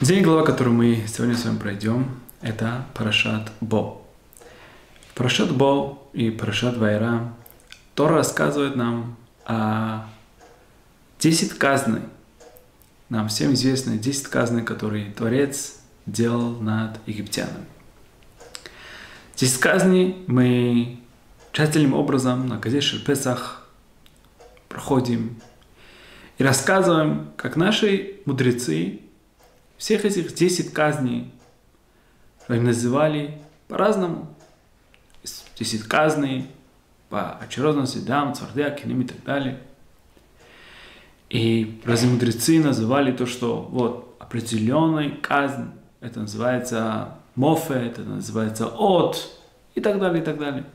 День глава, которую мы сегодня с вами пройдем, это Парашат Бо. В Парашат Бо и Парашат Ваэра Тора рассказывает нам о 10 казней. Нам всем известны 10 казней, которые Творец делал над египтянами. 10 казней мы тщательным образом на Кадеш Шель-Песах проходим и рассказываем, как наши мудрецы всех этих 10 казней им называли по-разному. 10 казней по очередным следам, цвардея, киним и так далее. И разные мудрецы называли то, что вот определенная казнь, это называется мофе, это называется от, и так далее, и так далее.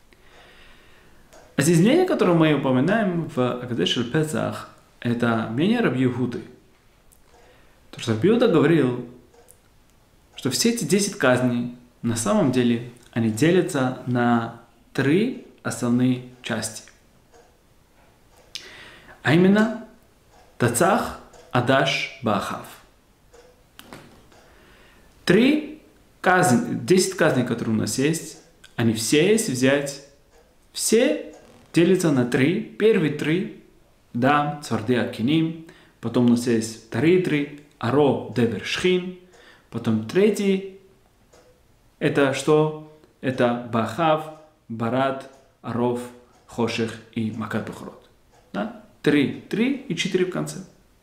А здесь мнение, которое мы упоминаем в Кадеш Шель-Песах, это мнение Раби Йехуды. То, что Раби Йехуда говорил, что все эти 10 казней, на самом деле, они делятся на 3 основные части. А именно, Тацах, Адаш, Баахав. 10 казней, которые у нас есть, они все, если взять, все делятся на 3. Первые 3, да, Цвардея, Киним, потом у нас есть вторые 3, Аро, Девер, Шхин. Потом третий, это что? Это Баахав, Барат, Аров, Хошех и Макат Бехорот. Да? 3 и 4 в конце.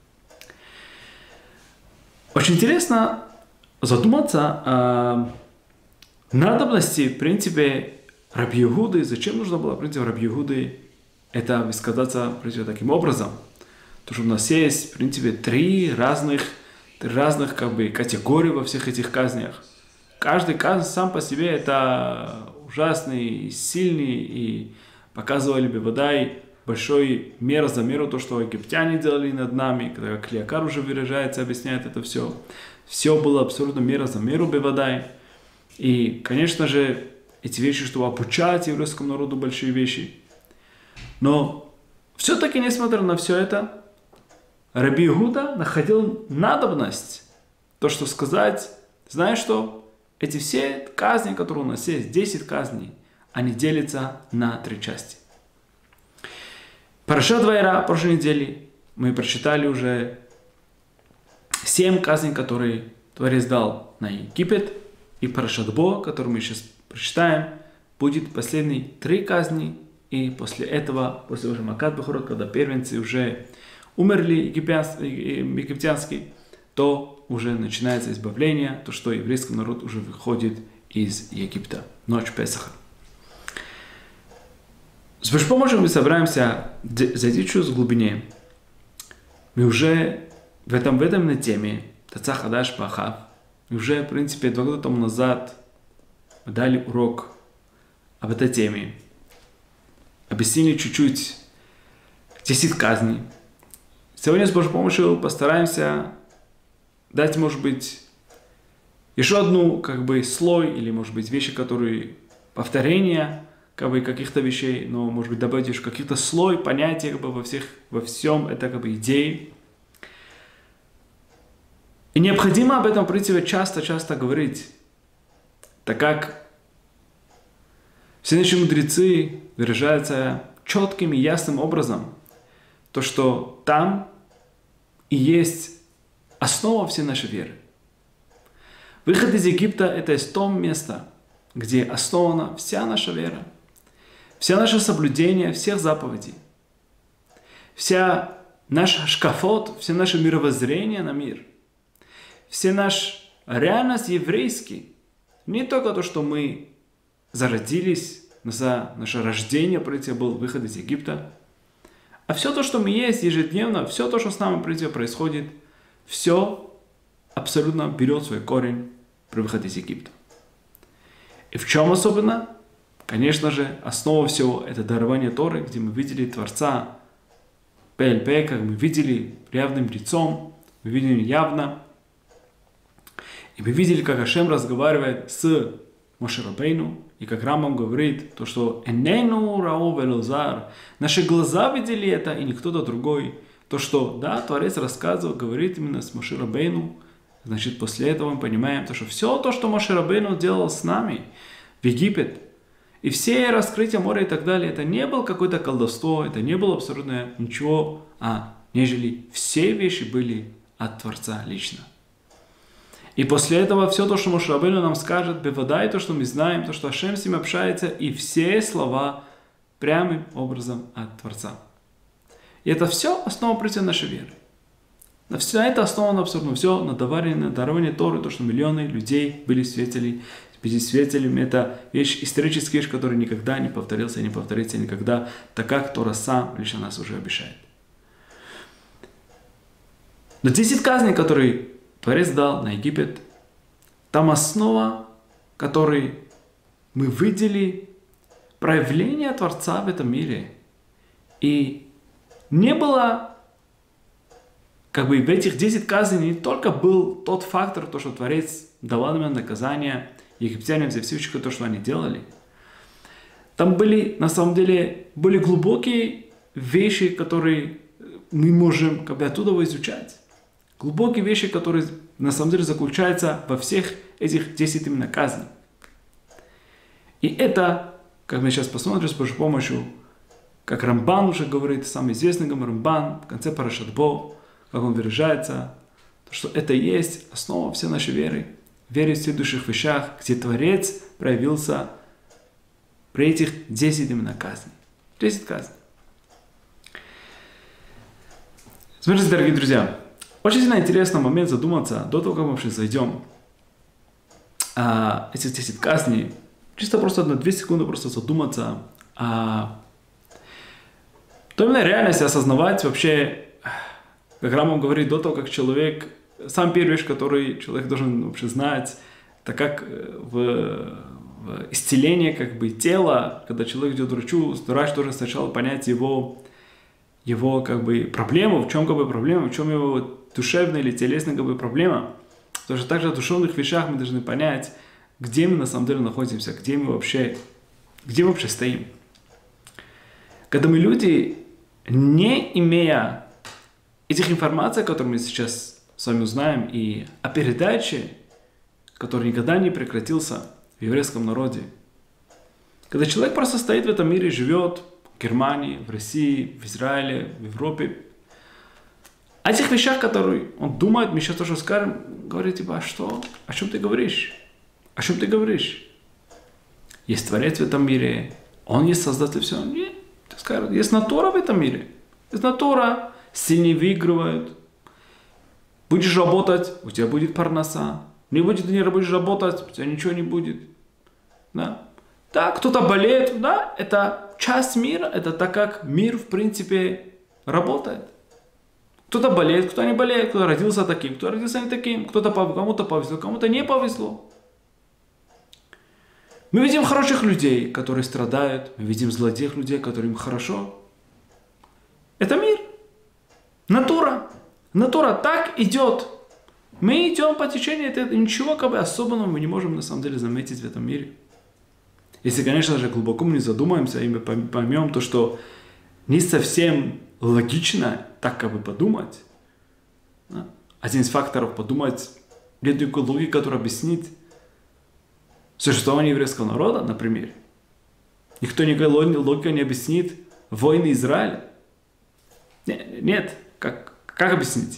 Очень интересно задуматься о надобности, в принципе, Раби Йехуды. Зачем нужно было, в принципе, Раби Йехуды это высказаться, в принципе, таким образом? Потому что у нас есть, в принципе, 3 разных категорий во всех этих казнях. Каждый казнь сам по себе это ужасный, сильный, и показывали бы водай большой мера за меру то, что египтяне делали над нами, когда Клеокар уже выражается, объясняет это все. Все было абсолютно мера за меру бевадай. И, конечно же, эти вещи, чтобы обучать еврейскому народу большие вещи. Но все-таки, несмотря на все это, Раби Йехуда находил надобность, то, что сказать, знаешь что, эти все казни, которые у нас есть, 10 казней, они делятся на 3 части. Парашат Ваэра прошлой неделе мы прочитали уже 7 казней, которые Творец дал на Египет, и Парашат Бо, который мы сейчас прочитаем, будет последние 3 казни, и после этого, после уже Макат Бехорот, когда первенцы уже умерли египтянские, то уже начинается избавление, то, что еврейский народ уже выходит из Египта. Ночь Песаха. С Божьей помощью мы собираемся зайти чуть глубине. Мы уже в этой теме Тацах, Адаш, Баахав, мы уже, в принципе, 2 года тому назад дали урок об этой теме. Объяснили чуть-чуть 10 казней. Сегодня с Божьей помощью постараемся дать, может быть, еще одну слой, или, может быть, вещи, которые повторения каких-то вещей, но, может быть, добавить еще каких-то слой, понятий во всем это идеи. И необходимо об этом, в принципе, часто говорить, так как все наши мудрецы выражаются четким и ясным образом, то, что там и есть основа всей нашей веры. Выход из Египта – это то место, где основана вся наша вера, вся наше соблюдение всех заповедей, вся наша шкафот, все наше мировоззрение на мир, вся наша реальность еврейская. Не только то, что мы зародились, наше рождение, был выход из Египта, а все то, что мы есть ежедневно, все то, что с нами происходит, все абсолютно берет свой корень при выходе из Египта. И в чем особенно? Конечно же, основа всего это дарование Торы, где мы видели Творца ПЛП, как мы видели явным лицом, мы видели явно. И мы видели, как Ашем разговаривает с Моше Рабейну, и как Рамбам говорит, то, что «Энейну рао велозар», наши глаза видели это, и не кто-то другой. То, что, да, Творец рассказывал, говорит именно с Моше Рабейну, значит, после этого мы понимаем, что все то, что Моше Рабейну делал с нами в Египет, и все раскрытия моря и так далее, это не было какое-то колдовство, это не было абсолютно ничего, нежели все вещи были от Творца лично. И после этого все то, что Моше Рабейну нам скажет, бевадай, то, что мы знаем, то, что Ашем с ним общается, и все слова прямым образом от Творца. И это все основа прития нашей веры. На все это основано абсолютно все на даровании Торы, то, что миллионы людей были свидетелями. Это историческая вещь, которая никогда не повторится и не повторится никогда, так как Тора сам лично нас уже обещает. Но 10 казней, которые Творец дал на Египет, там основа, которой мы видели проявление Творца в этом мире. И не было, в этих 10 казней не только был тот фактор, то, что Творец давал им наказание египтянам за все, то, что они делали. Там были, на самом деле, более глубокие вещи, которые мы можем оттуда изучать. Глубокие вещи, которые на самом деле заключаются во всех этих 10 именно казней. И это, как мы сейчас посмотрим с Божьей помощью, как Рамбан уже говорит, самый известный Рамбан, в конце Парашат Бо, как он выражается, что это и есть основа всей нашей веры. Вере в следующих вещах, где Творец проявился при этих 10 именно казней. 10 казней. Смотрите, дорогие друзья, очень сильно интересный момент задуматься, до того, как мы вообще зайдем эти 10 казней, чисто просто на 2 секунды просто задуматься о той именно реальности, осознавать вообще, как Рамбам говорит, до того, как человек, сам первая вещь, которую человек должен вообще знать, так как в исцелении тела, когда человек идет к врачу, врач должен сначала понять его проблему, в чем проблема, в чем его душевная или телесная проблема. Потому что также в душевных вещах мы должны понять, где мы на самом деле находимся, где мы вообще стоим. Когда мы люди, не имея этих информаций, которые мы сейчас с вами узнаем, и о передаче, который никогда не прекратился в еврейском народе, когда человек просто стоит в этом мире, живет в Германии, в России, в Израиле, в Европе, о этих вещах, которые он думает, мы сейчас тоже скажем, говорит, что? О чем ты говоришь? О чем ты говоришь? Есть Творец в этом мире, Он есть Создатель всего. Нет, ты скажешь, есть натура в этом мире. Есть натура, сильные выигрывают. Будешь работать, у тебя будет парноса. Не будешь работать, у тебя ничего не будет. Да, кто-то болеет, да, это часть мира, это так как мир, в принципе, работает. Кто-то болеет, кто не болеет, кто родился таким, кто родился не таким, кому-то повезло, кому-то не повезло. Мы видим хороших людей, которые страдают, мы видим злодеев людей, которым хорошо. Это мир. Натура. Натура так идет. Мы идем по течению, это ничего особенного мы не можем на самом деле заметить в этом мире. Если, конечно же, глубоко мы не задумаемся, и мы поймем то, что не совсем логично так подумать. Да? Один из факторов подумать, нет никакой логики, которая объяснит существование еврейского народа, например. Никто никакой логикой не объяснит войны Израиля. Нет, как объяснить?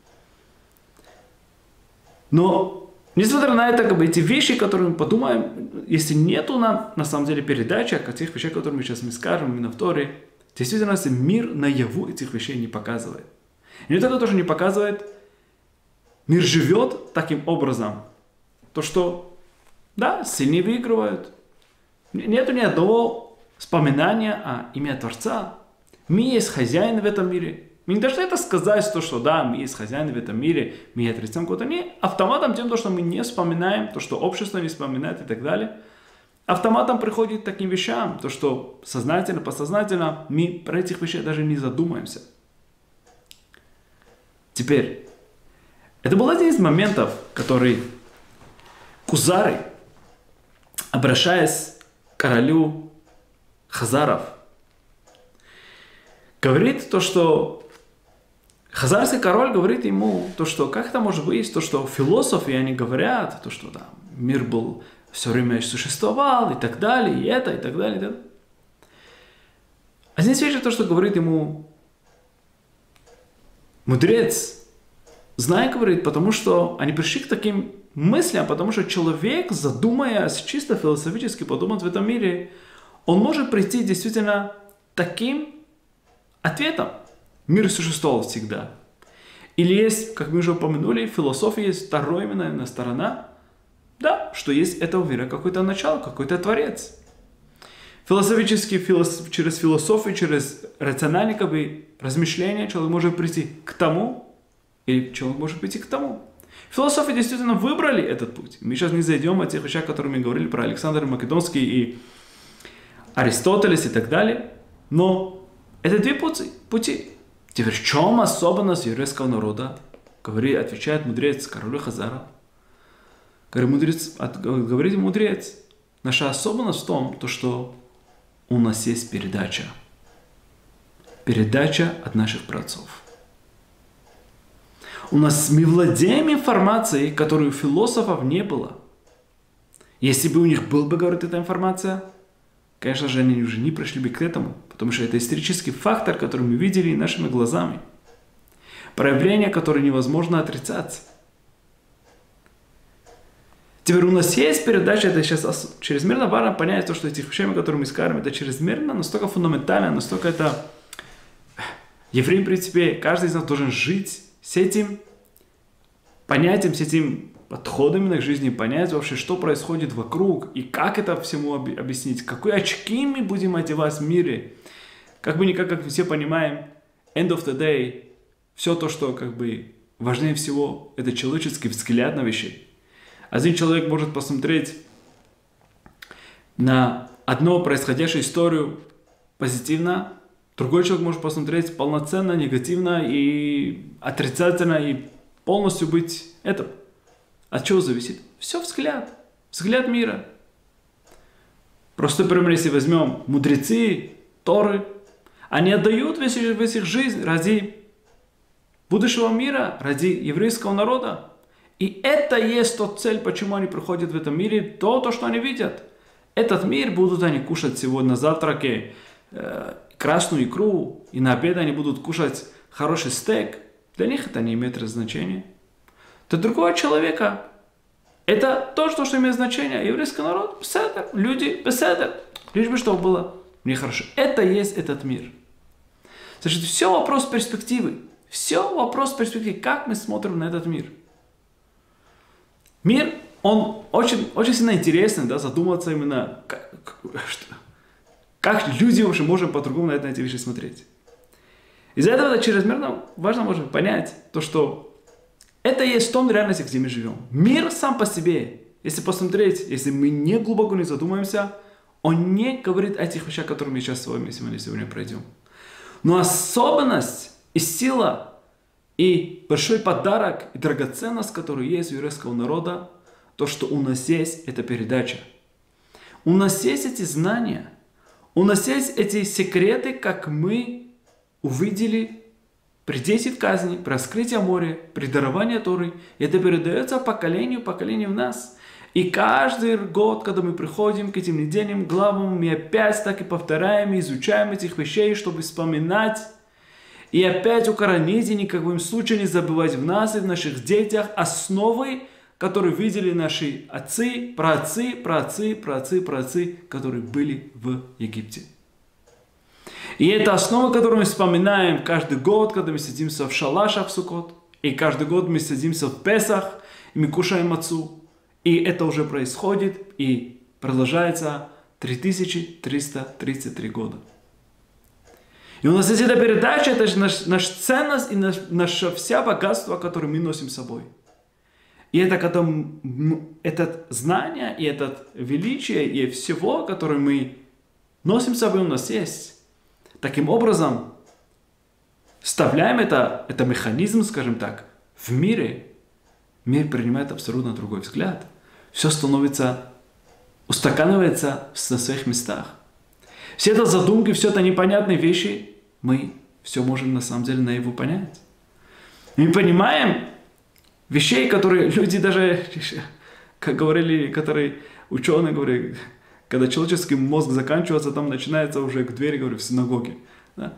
Но, несмотря на это, эти вещи, которые мы подумаем, если нету нам, на самом деле, передачи о тех вещах, которые мы сейчас скажем, именно в Торе, действительно, мир наяву этих вещей не показывает. И не только то, что не показывает, мир живет таким образом, то, что, да, сильнее выигрывают. Нету ни одного вспоминания о имени Творца. Мы есть хозяин в этом мире. Мы не должны это сказать, что да, мы есть хозяин в этом мире, мы отрицаем кого-то. Не, автоматом тем, что мы не вспоминаем, то, что общество не вспоминает и так далее. Автоматом приходит к таким вещам, то, что сознательно, подсознательно мы про этих вещей даже не задумаемся. Теперь, это был один из моментов, который Кузары, обращаясь к королю Хазаров, говорит то, что Хазарский король говорит ему, то, что как это может быть, то, что философы, они говорят, то, что там мир был все время существовал, и так далее, и это, и так далее, и так далее. А здесь видишь то, что говорит ему мудрец. Знай, говорит, потому что они пришли к таким мыслям, потому что человек, задумаясь чисто философически, подумать в этом мире, он может прийти действительно таким ответом. Мир существовал всегда. Или есть, как мы уже упомянули, в философии есть вторая именно сторона, да, что есть этого мира какое-то начало, какой-то творец. Философически, через философию, через рациональные размышления человек может прийти к тому, или человек может прийти к тому. Философы действительно выбрали этот путь. Мы сейчас не зайдем о тех вещах, которые мы говорили про Александра Македонский и Аристотелес и так далее. Но это две пути. Теперь в чем особенность еврейского народа? Отвечает мудрец королю Хазара. Говорит мудрец. Наша особенность в том, что у нас есть передача. Передача от наших праотцов. Мы владеем информацией, которой у философов не было. Если бы у них была бы, говорит, эта информация, конечно же, они уже не пришли бы к этому, потому что это исторический фактор, который мы видели нашими глазами. Проявление, которое невозможно отрицать. Теперь у нас есть передача, это сейчас чрезмерно важно понять, то, что эти вещи, которые мы скажем, это чрезмерно, настолько фундаментально, настолько это... Еврей, в принципе, каждый из нас должен жить с этим понятием, с этим подходом к жизни, понять вообще, что происходит вокруг, и как это всему объяснить, какие очки мы будем одевать в мире. Как бы никак, как мы все понимаем, end of the day, все то, что как бы важнее всего, это человеческий взгляд на вещи. Один человек может посмотреть на одну происходящую историю позитивно, другой человек может посмотреть полноценно, негативно и отрицательно, и полностью быть этим. От чего зависит? Все взгляд. Взгляд мира. Просто, например, если возьмем мудрецы, Торы, они отдают весь их жизнь ради будущего мира, ради еврейского народа. И это есть тот цель, почему они приходят в этом мире, то, что они видят. Этот мир будут они кушать сегодня на завтраке красную икру, и на обед они будут кушать хороший стейк. Для них это не имеет значения. Для другого человека это то, что имеет значение. Еврейский народ, беседер, люди, беседер. Лишь бы что было мне хорошо. Это есть этот мир. Значит, все вопрос перспективы. Все вопрос перспективы. Как мы смотрим на этот мир. Мир, он очень, очень сильно интересный, да, задуматься именно, как люди вообще можем по-другому на эти вещи смотреть. Из-за этого это чрезмерно важно можем понять то, что это есть в том реальности, где мы живем. Мир сам по себе, если посмотреть, если мы не глубоко не задумаемся, он не говорит о тех вещах, которые мы сейчас с вами сегодня пройдем. Но особенность и сила, и большой подарок, и драгоценность, которая есть у еврейского народа, то, что у нас есть эта передача. У нас есть эти знания, у нас есть эти секреты, как мы увидели при 10 казни, при раскрытии моря, при даровании Торы. Это передается поколению в нас. И каждый год, когда мы приходим к этим недельным главам, мы опять так и повторяем, и изучаем этих вещей, чтобы вспоминать. И опять укоренить, и ни в коем случае не забывать в нас и в наших детях основы, которые видели наши отцы, праотцы, которые были в Египте. И это основа, которую мы вспоминаем каждый год, когда мы садимся в шалашах в Суккот, и каждый год мы садимся в Песах, и мы кушаем мацу. И это уже происходит и продолжается 3333 года. И у нас есть эта передача, это же наша ценность и наше вся богатство, которое мы носим с собой. И это это знание, и это величие, и всего, которое мы носим с собой, у нас есть. Таким образом, вставляем это механизм, скажем так, в мире. Мир принимает абсолютно другой взгляд. Все становится, устаканивается на своих местах. Все это задумки, все это непонятные вещи, мы все можем на самом деле наяву понять. Мы понимаем вещей, которые люди даже, как говорили, которые ученые говорят, когда человеческий мозг заканчивается, там начинается уже к двери, говорю, в синагоге. Да?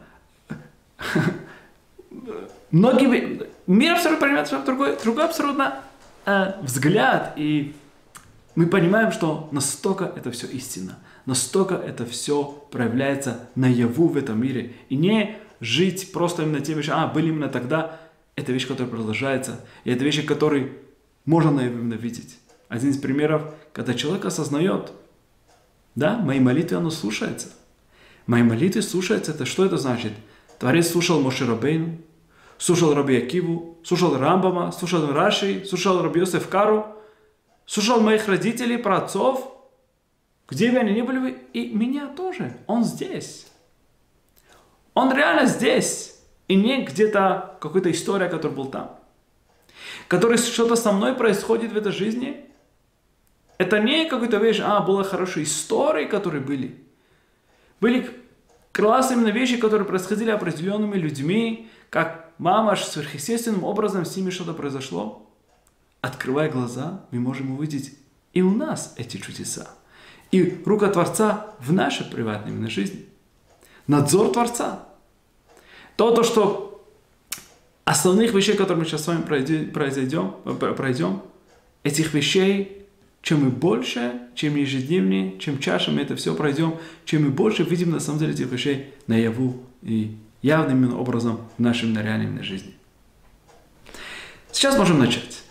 Многие... Мир абсолютно принимает другой абсолютно взгляд. И мы понимаем, что настолько это все истина. Настолько это все проявляется наяву в этом мире. И не жить просто именно тем вещами, были именно тогда. Это вещь, которая продолжается. И это вещи, которые можно наяву видеть. Один из примеров, когда человек осознает, да, мои молитвы, оно слушается. Мои молитвы слушаются. Это что это значит? Творец слушал Моше Рабейну, слушал Раби Акиву, слушал Рамбама, слушал Раши, слушал Раби Йосеф Кару, слушал моих родителей, праотцов, где бы они ни были, и меня тоже. Он здесь. Он реально здесь. И не где-то какая-то история, которая была там. Которая что-то со мной происходит в этой жизни. Это не какая-то вещь, была хорошая история, которые были. Были классные вещи, которые происходили определенными людьми, как мама сверхъестественным образом с ними что-то произошло. Открывая глаза, мы можем увидеть и у нас эти чудеса. И рука Творца в нашей приватной жизни. Надзор Творца. То, что основных вещей, которые мы сейчас с вами пройдем, этих вещей, чем мы больше, чем ежедневнее, чем чаще мы это все пройдем, чем мы больше видим на самом деле этих вещей наяву и явным образом в нашей реальной жизни. Сейчас можем начать.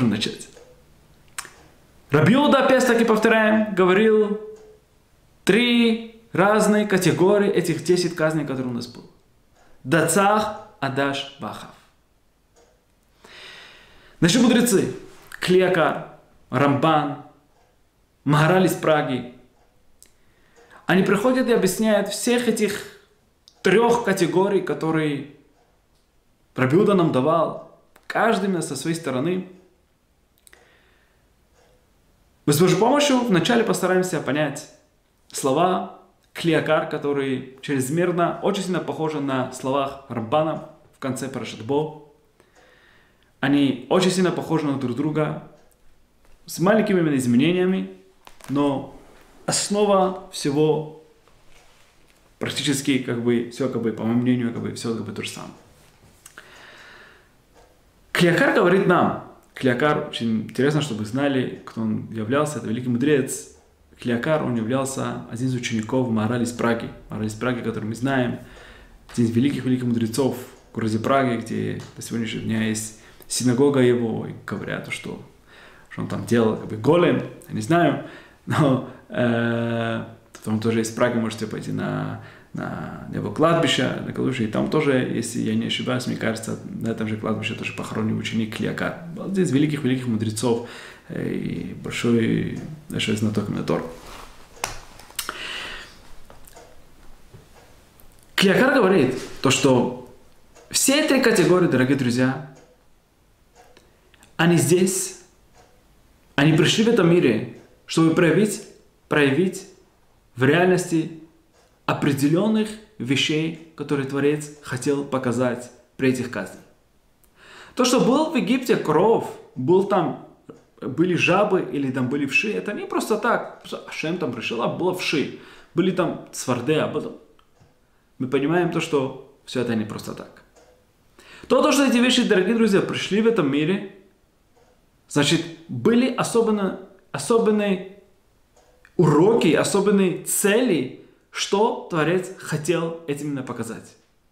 Раби Иуда, опять-таки повторяем, говорил 3 разные категории этих 10 казней, которые у нас было. Дацах, Адаш, Бахав. Наши мудрецы, Клиакар, Рамбан, Магараль из Праги, они приходят и объясняют всех этих 3 категорий, которые Раби Иуда нам давал, каждый со своей стороны. Мы с Божьей помощью вначале постараемся понять слова Клиакар, которые чрезмерно, очень сильно похожи на слова Рамбана в конце Парашат Бо. Они очень сильно похожи на друг друга, с маленькими именно изменениями, но основа всего практически, все, по моему мнению, все то же самое. Клиакар говорит нам, Клиакар, очень интересно, чтобы вы знали, кто он являлся, это великий мудрец. Клиакар, он являлся один из учеников Магараля из Праги. Магараля из Праги, который мы знаем, один из великих мудрецов в городе Праге, где до сегодняшнего дня есть синагога его, и говорят, что он там делал, голем, я не знаю, но там тоже из Праги можете пойти на его кладбище, и там тоже, если я не ошибаюсь, мне кажется, на этом же кладбище тоже похоронен ученик Клиакар. Один из великих мудрецов и большой знаток именно Торы. Клиакар говорит, что все 3 категории, дорогие друзья, они здесь, они пришли в этом мире, чтобы проявить в реальности определенных вещей, которые Творец хотел показать при этих казнях. То, что был в Египте кровь, были жабы или там были вши, это не просто так. Ашем там решил, было вши. Были там цварде, мы понимаем что все это не просто так. То, что эти вещи, дорогие друзья, пришли в этом мире, значит, были особенные уроки, особенные цели, что Творец хотел этим именно показать.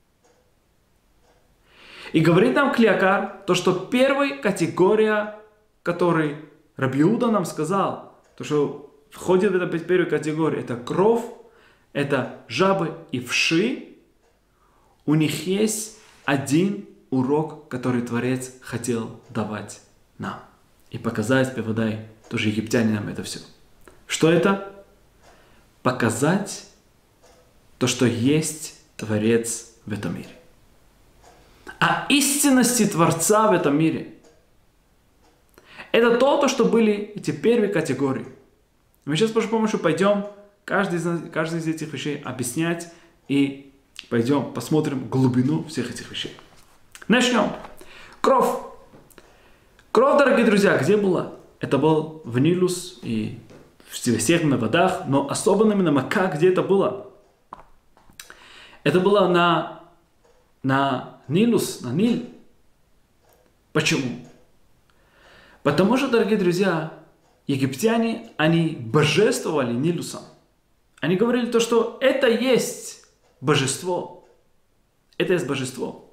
И говорит нам Клиакар, что первая категория, которую Раби Иуда нам сказал, что входит в эту первую категорию, это кровь, это жабы и вши, у них есть один урок, который Творец хотел давать нам. И показать, Певадай, тоже египтянинам это все. Что это? Показать то, что есть Творец в этом мире. А истинности Творца в этом мире – это то, что были эти первые категории. Мы сейчас с Божьей помощью пойдем каждый из этих вещей объяснять и пойдем посмотрим глубину всех этих вещей. Начнем. Кровь. Кровь, дорогие друзья, где была? Это был в Нилус и в всех на водах, но особенно именно Мака, где это было? Это было на Нилус, на Ниль. Почему? Потому что, дорогие друзья, египтяне, они божествовали Нилусом. Они говорили то, что это есть божество. Это есть божество.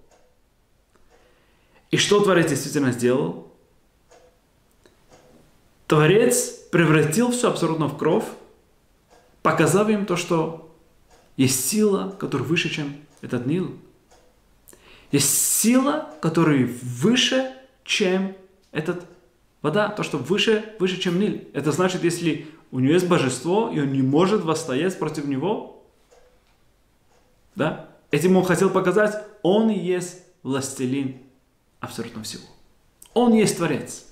И что Творец действительно сделал? Творец превратил все абсолютно в кровь, показав им то, что есть сила, которая выше, чем этот Нил. Есть сила, которая выше, чем этот вода, то, что выше, чем Ниль. Это значит, если у него есть божество, и он не может восстоять против него, да? Этим он хотел показать, он и есть властелин абсолютно всего. Он есть Творец.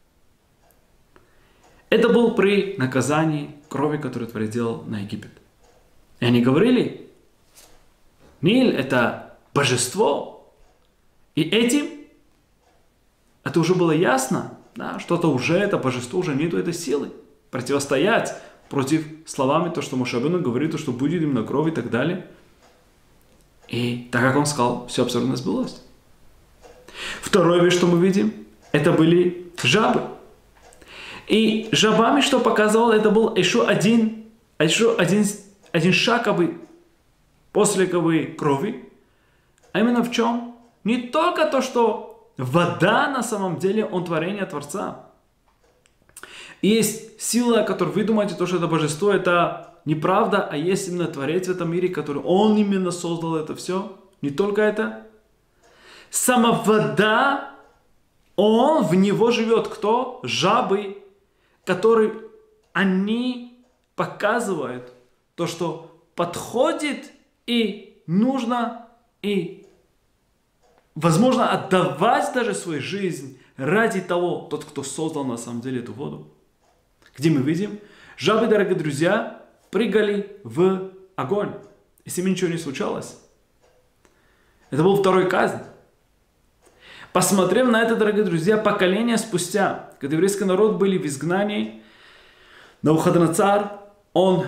Это был при наказании крови, которую Творец делал на Египет. И они говорили, Ниль это божество. И этим это уже было ясно, да, что-то уже это божество, уже нету этой силы. Противостоять против словами, то, что Моше Рабейну говорит, то, что будет именно кровь и так далее. И так как он сказал, все абсолютно сбылось. Второе вещь, что мы видим, это были жабы. И жабами, что показывало, это был еще один шаг после крови. А именно в чем? Не только то, что вода на самом деле, он творение Творца. И есть сила, которую вы думаете, то, что это божество, это неправда, а есть именно Творец в этом мире, который он именно создал это все. Не только это. Сама вода, в него живет кто? Жабы, которые они показывают то, что подходит и нужно, и возможно отдавать даже свою жизнь ради того, тот, кто создал на самом деле эту воду. Где мы видим, жабы, дорогие друзья, прыгали в огонь, и с ними ничего не случалось. Это был второй казнь. Посмотрев на это, дорогие друзья, поколения спустя, когда еврейский народ были в изгнании, Навуходоносор, он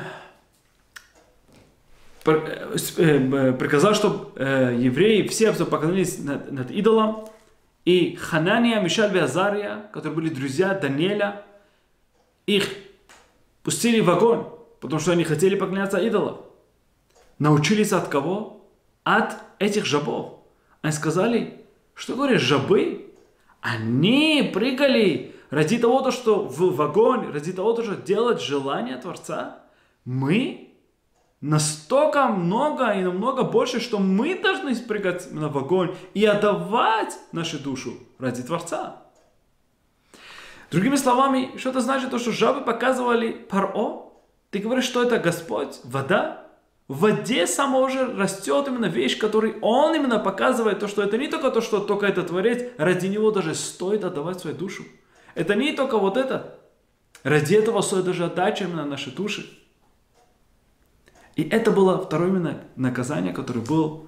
приказал, чтобы евреи все поклонились над идолом, и Ханания, Мишаль и Азария, которые были друзья Даниэля, их пустили в огонь, потому что они хотели поклоняться идолам. Научились от кого? От этих жабов. Они сказали, что говорят, жабы? Они прыгали ради того, что в огонь, ради того, что делать желание Творца. Мы настолько много и намного больше, что мы должны прыгать в огонь и отдавать нашу душу ради Творца. Другими словами, что это значит, то, что жабы показывали Паро? Ты говоришь, что это Господь, вода? В воде само уже растет именно вещь, которую он именно показывает, то, что это не только то, что только это Творец, ради него даже стоит отдавать свою душу. Это не только вот это. Ради этого стоит даже отдача именно нашей души. И это было второе именно наказание, которое было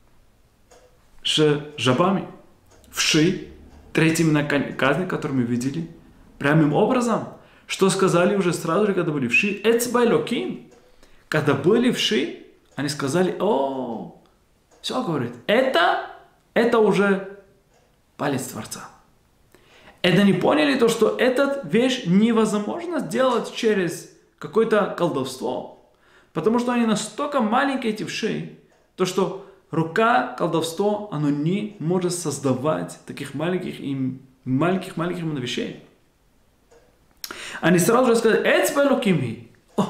с жабами. Вши, третья именно казнь, которую мы видели, прямым образом, что сказали уже сразу же, когда были вши, эцбай локим. Когда были вши, они сказали, все, говорит, это уже палец Творца. Это не поняли то, что эту вещь невозможно сделать через какое-то колдовство. Потому что они настолько маленькие, эти вши, то, что рука, колдовство, оно не может создавать таких маленьких именно вещей. Они сразу же сказали, эцбай локим.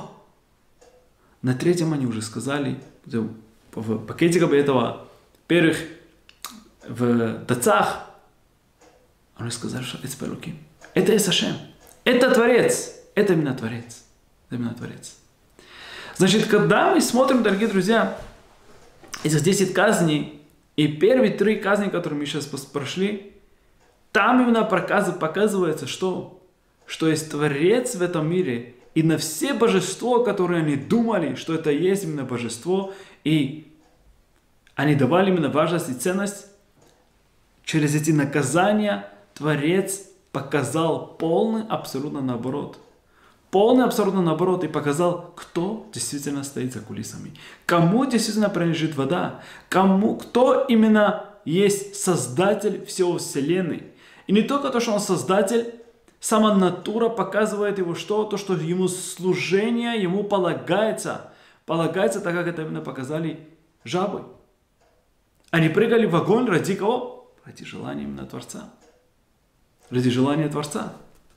На третьем они уже сказали, в пакетиках этого первых в дацах, они сказали, что это Элоким. Это есть Ашем. Это Творец. Это именно Творец. Это именно Творец. Значит, когда мы смотрим, дорогие друзья, этих 10 казней, и первые 3 казни, которые мы сейчас прошли, там именно показывается, что есть Творец в этом мире, и на все божества, которые они думали, что это есть именно божество, и они давали именно важность и ценность, через эти наказания Творец показал полный абсолютно наоборот. Полный абсолютно наоборот и показал, кто действительно стоит за кулисами. Кому действительно принадлежит вода. Кто именно есть Создатель всего Вселенной. И не только то, что Он Создатель, сама натура показывает его что? То, что ему служение, ему полагается. Полагается, так как это именно показали жабы. Они прыгали в огонь ради кого? Ради желания именно Творца. Ради желания Творца.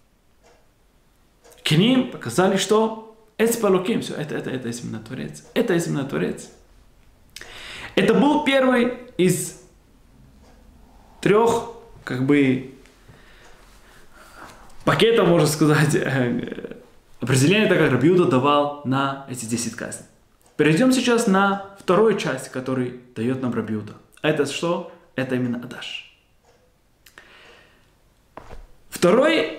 К ним показали, что Эцпалоким, все, это есть именно Творец. Это есть именно Творец. Это был первый из 3, пакетов, можно сказать, определения, так как Раби Иуда давал на эти 10 казней. Перейдем сейчас на вторую часть, которую дает нам Раби Иуда. Это что? Это именно Адаш. Второй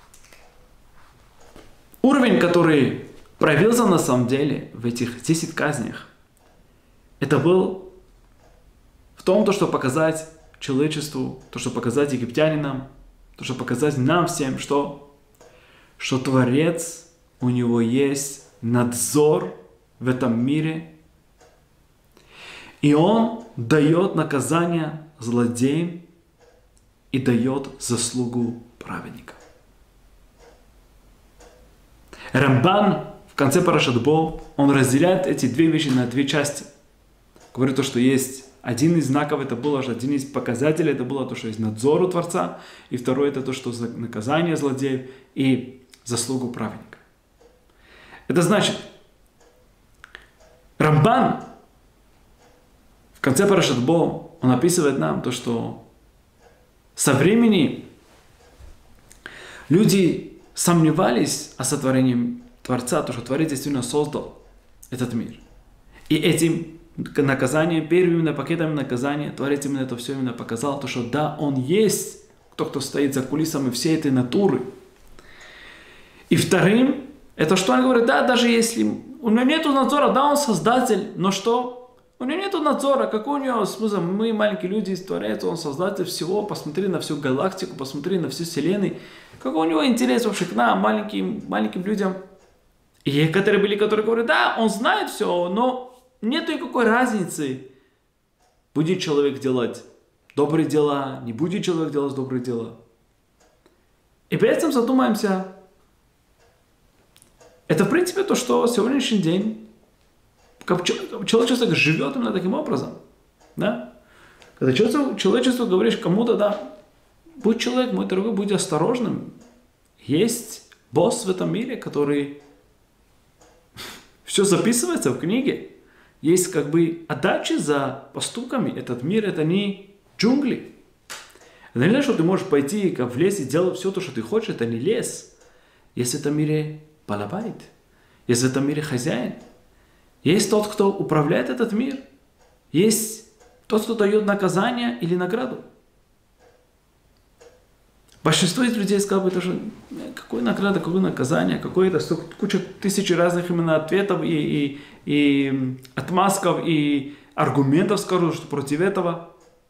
уровень, который проявился на самом деле в этих 10 казнях, это был в том, что показать человечеству, то, что показать египтянинам, то, что показать нам всем, что Творец, у него есть надзор в этом мире, и он дает наказание злодеям и дает заслугу праведникам. Рамбан в конце Парашат Бо, он разделяет эти 2 вещи на 2 части. Говорит то, что есть один из знаков, это было, один из показателей, это было то, что есть надзор у Творца, и второе, это то, что наказание злодеев и заслугу праведника. Это значит, Рамбан в конце Парашат Бо, он описывает нам то, что со времени люди сомневались о сотворении Творца, то, что Творец действительно создал этот мир. И этим наказанием, первым именно пакетом наказания, Творец именно это все именно показал, то, что да, Он есть тот, кто стоит за кулисами всей этой натуры. И вторым, это что он говорит, да, даже если у него нет надзора, да, Он Создатель, но что? У него нет надзора, какой у него смысл? Мы, маленькие люди, Творец, Он Создатель всего, посмотри на всю галактику, посмотри на всю Вселенную. Какой у него интерес вообще к нам, маленьким людям? И некоторые были, которые говорят, да, Он знает все, но нет никакой разницы, будет человек делать добрые дела, не будет человек делать добрые дела. И при этом задумаемся, это в принципе то, что сегодняшний день человечество живет именно таким образом. Да? Когда человечество говоришь кому-то, да, будь человек, мой дорогой, будь осторожным. Есть босс в этом мире, который все записывается в книге. Есть отдача за поступками. Этот мир это не джунгли. Это не значит, что ты можешь пойти в лес и делать все то, что ты хочешь. Это не лес. Есть в этом мире балабайт. Есть в этом мире хозяин. Есть тот, кто управляет этот мир. Есть тот, кто дает наказание или награду. Большинство из людей сказали бы, что какой награда, какое наказание, какое-то куча тысяч разных именно ответов и отмазков и аргументов, скажу, что против этого.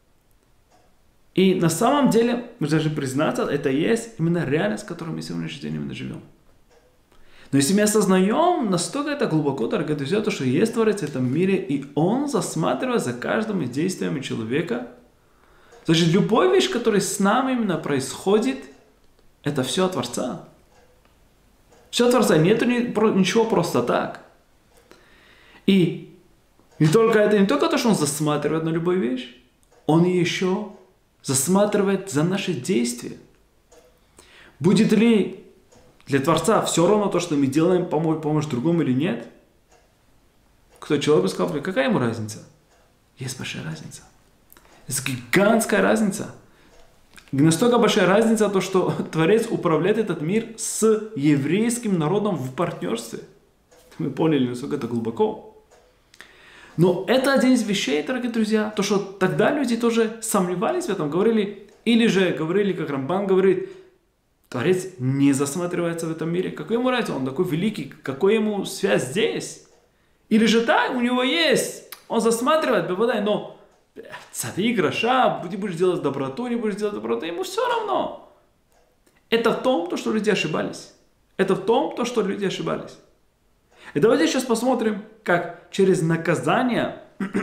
И на самом деле, мы должны признаться, это есть именно реальность, в которой мы сегодняшний день именно живем. Но если мы осознаем, настолько это глубоко, дорогие друзья, то, что есть Творец в этом мире, и Он засматривает за каждым действием человека, значит, любая вещь, которая с нами именно происходит, это все от Творца. Все от Творца. Нет ничего просто так. И не только то, что Он засматривает на любую вещь, Он еще засматривает за наши действия. Будет ли для Творца все равно то, что мы делаем, помочь другому или нет? Кто человек бы сказал, какая ему разница? Есть большая разница. Это гигантская разница. Настолько большая разница, то, что Творец управляет этот мир с еврейским народом в партнерстве. Мы поняли, насколько это глубоко. Но это один из вещей, дорогие друзья, то, что тогда люди тоже сомневались в этом, говорили, или же говорили, как Рамбан говорит, Творец не засматривается в этом мире. Какой ему разница? Он такой великий, какой ему связь здесь? Или же да, у него есть, он засматривает, но цари, гроша, ты будешь делать доброту, не будешь делать доброту, ему все равно. Это в том, что люди ошибались. Это в том, что люди ошибались. И давайте сейчас посмотрим, как через наказание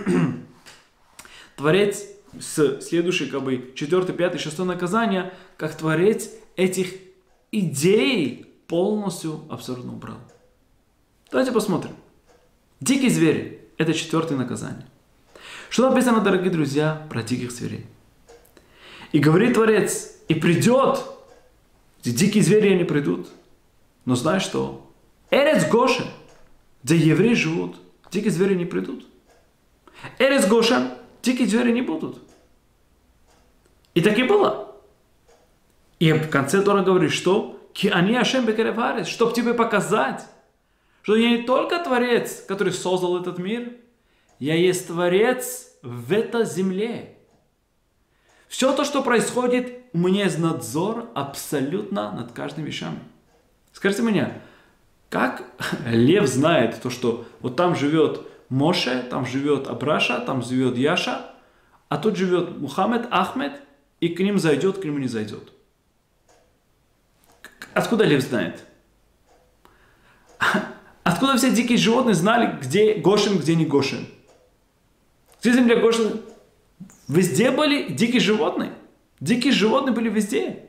Творец с следующей, 4, 5, 6 наказания, как Творец этих идей полностью абсолютно убрал. Давайте посмотрим. Дикие звери – это 4 наказание. Что написано, дорогие друзья, про диких зверей? И говорит Творец, и придет, дикие звери они придут, но знаешь что? Эрец Гошен, где евреи живут, дикие звери не придут. Эрец Гошен, дикие звери не будут. И так и было. И в конце Тора говорит, что «Ки ани Ашем бекерев хаарец», чтобы тебе показать, что я не только Творец, который создал этот мир, я есть Творец в этой земле. Все то, что происходит, у меня есть надзор абсолютно над каждым вещами. Скажите мне, как лев знает то, что вот там живет Моше, там живет Абраша, там живет Яша, а тут живет Мухаммед, Ахмед, и к ним зайдет, к нему не зайдет? Откуда лев знает? Откуда все дикие животные знали, где Гошен, где не Гошен? Где земля Гошен? Везде были дикие животные. Дикие животные были везде.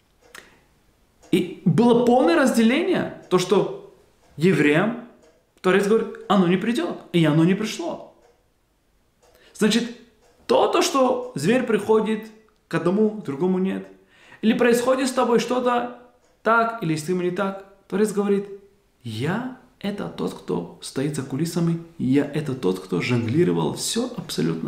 И было полное разделение, то, что евреям Творец говорит, оно не придет, и оно не пришло. Значит, то, что зверь приходит к одному, к другому нет, или происходит с тобой что-то так, или с тобой не так, Творец говорит, я это тот, кто стоит за кулисами, я это тот, кто жонглировал все абсолютно.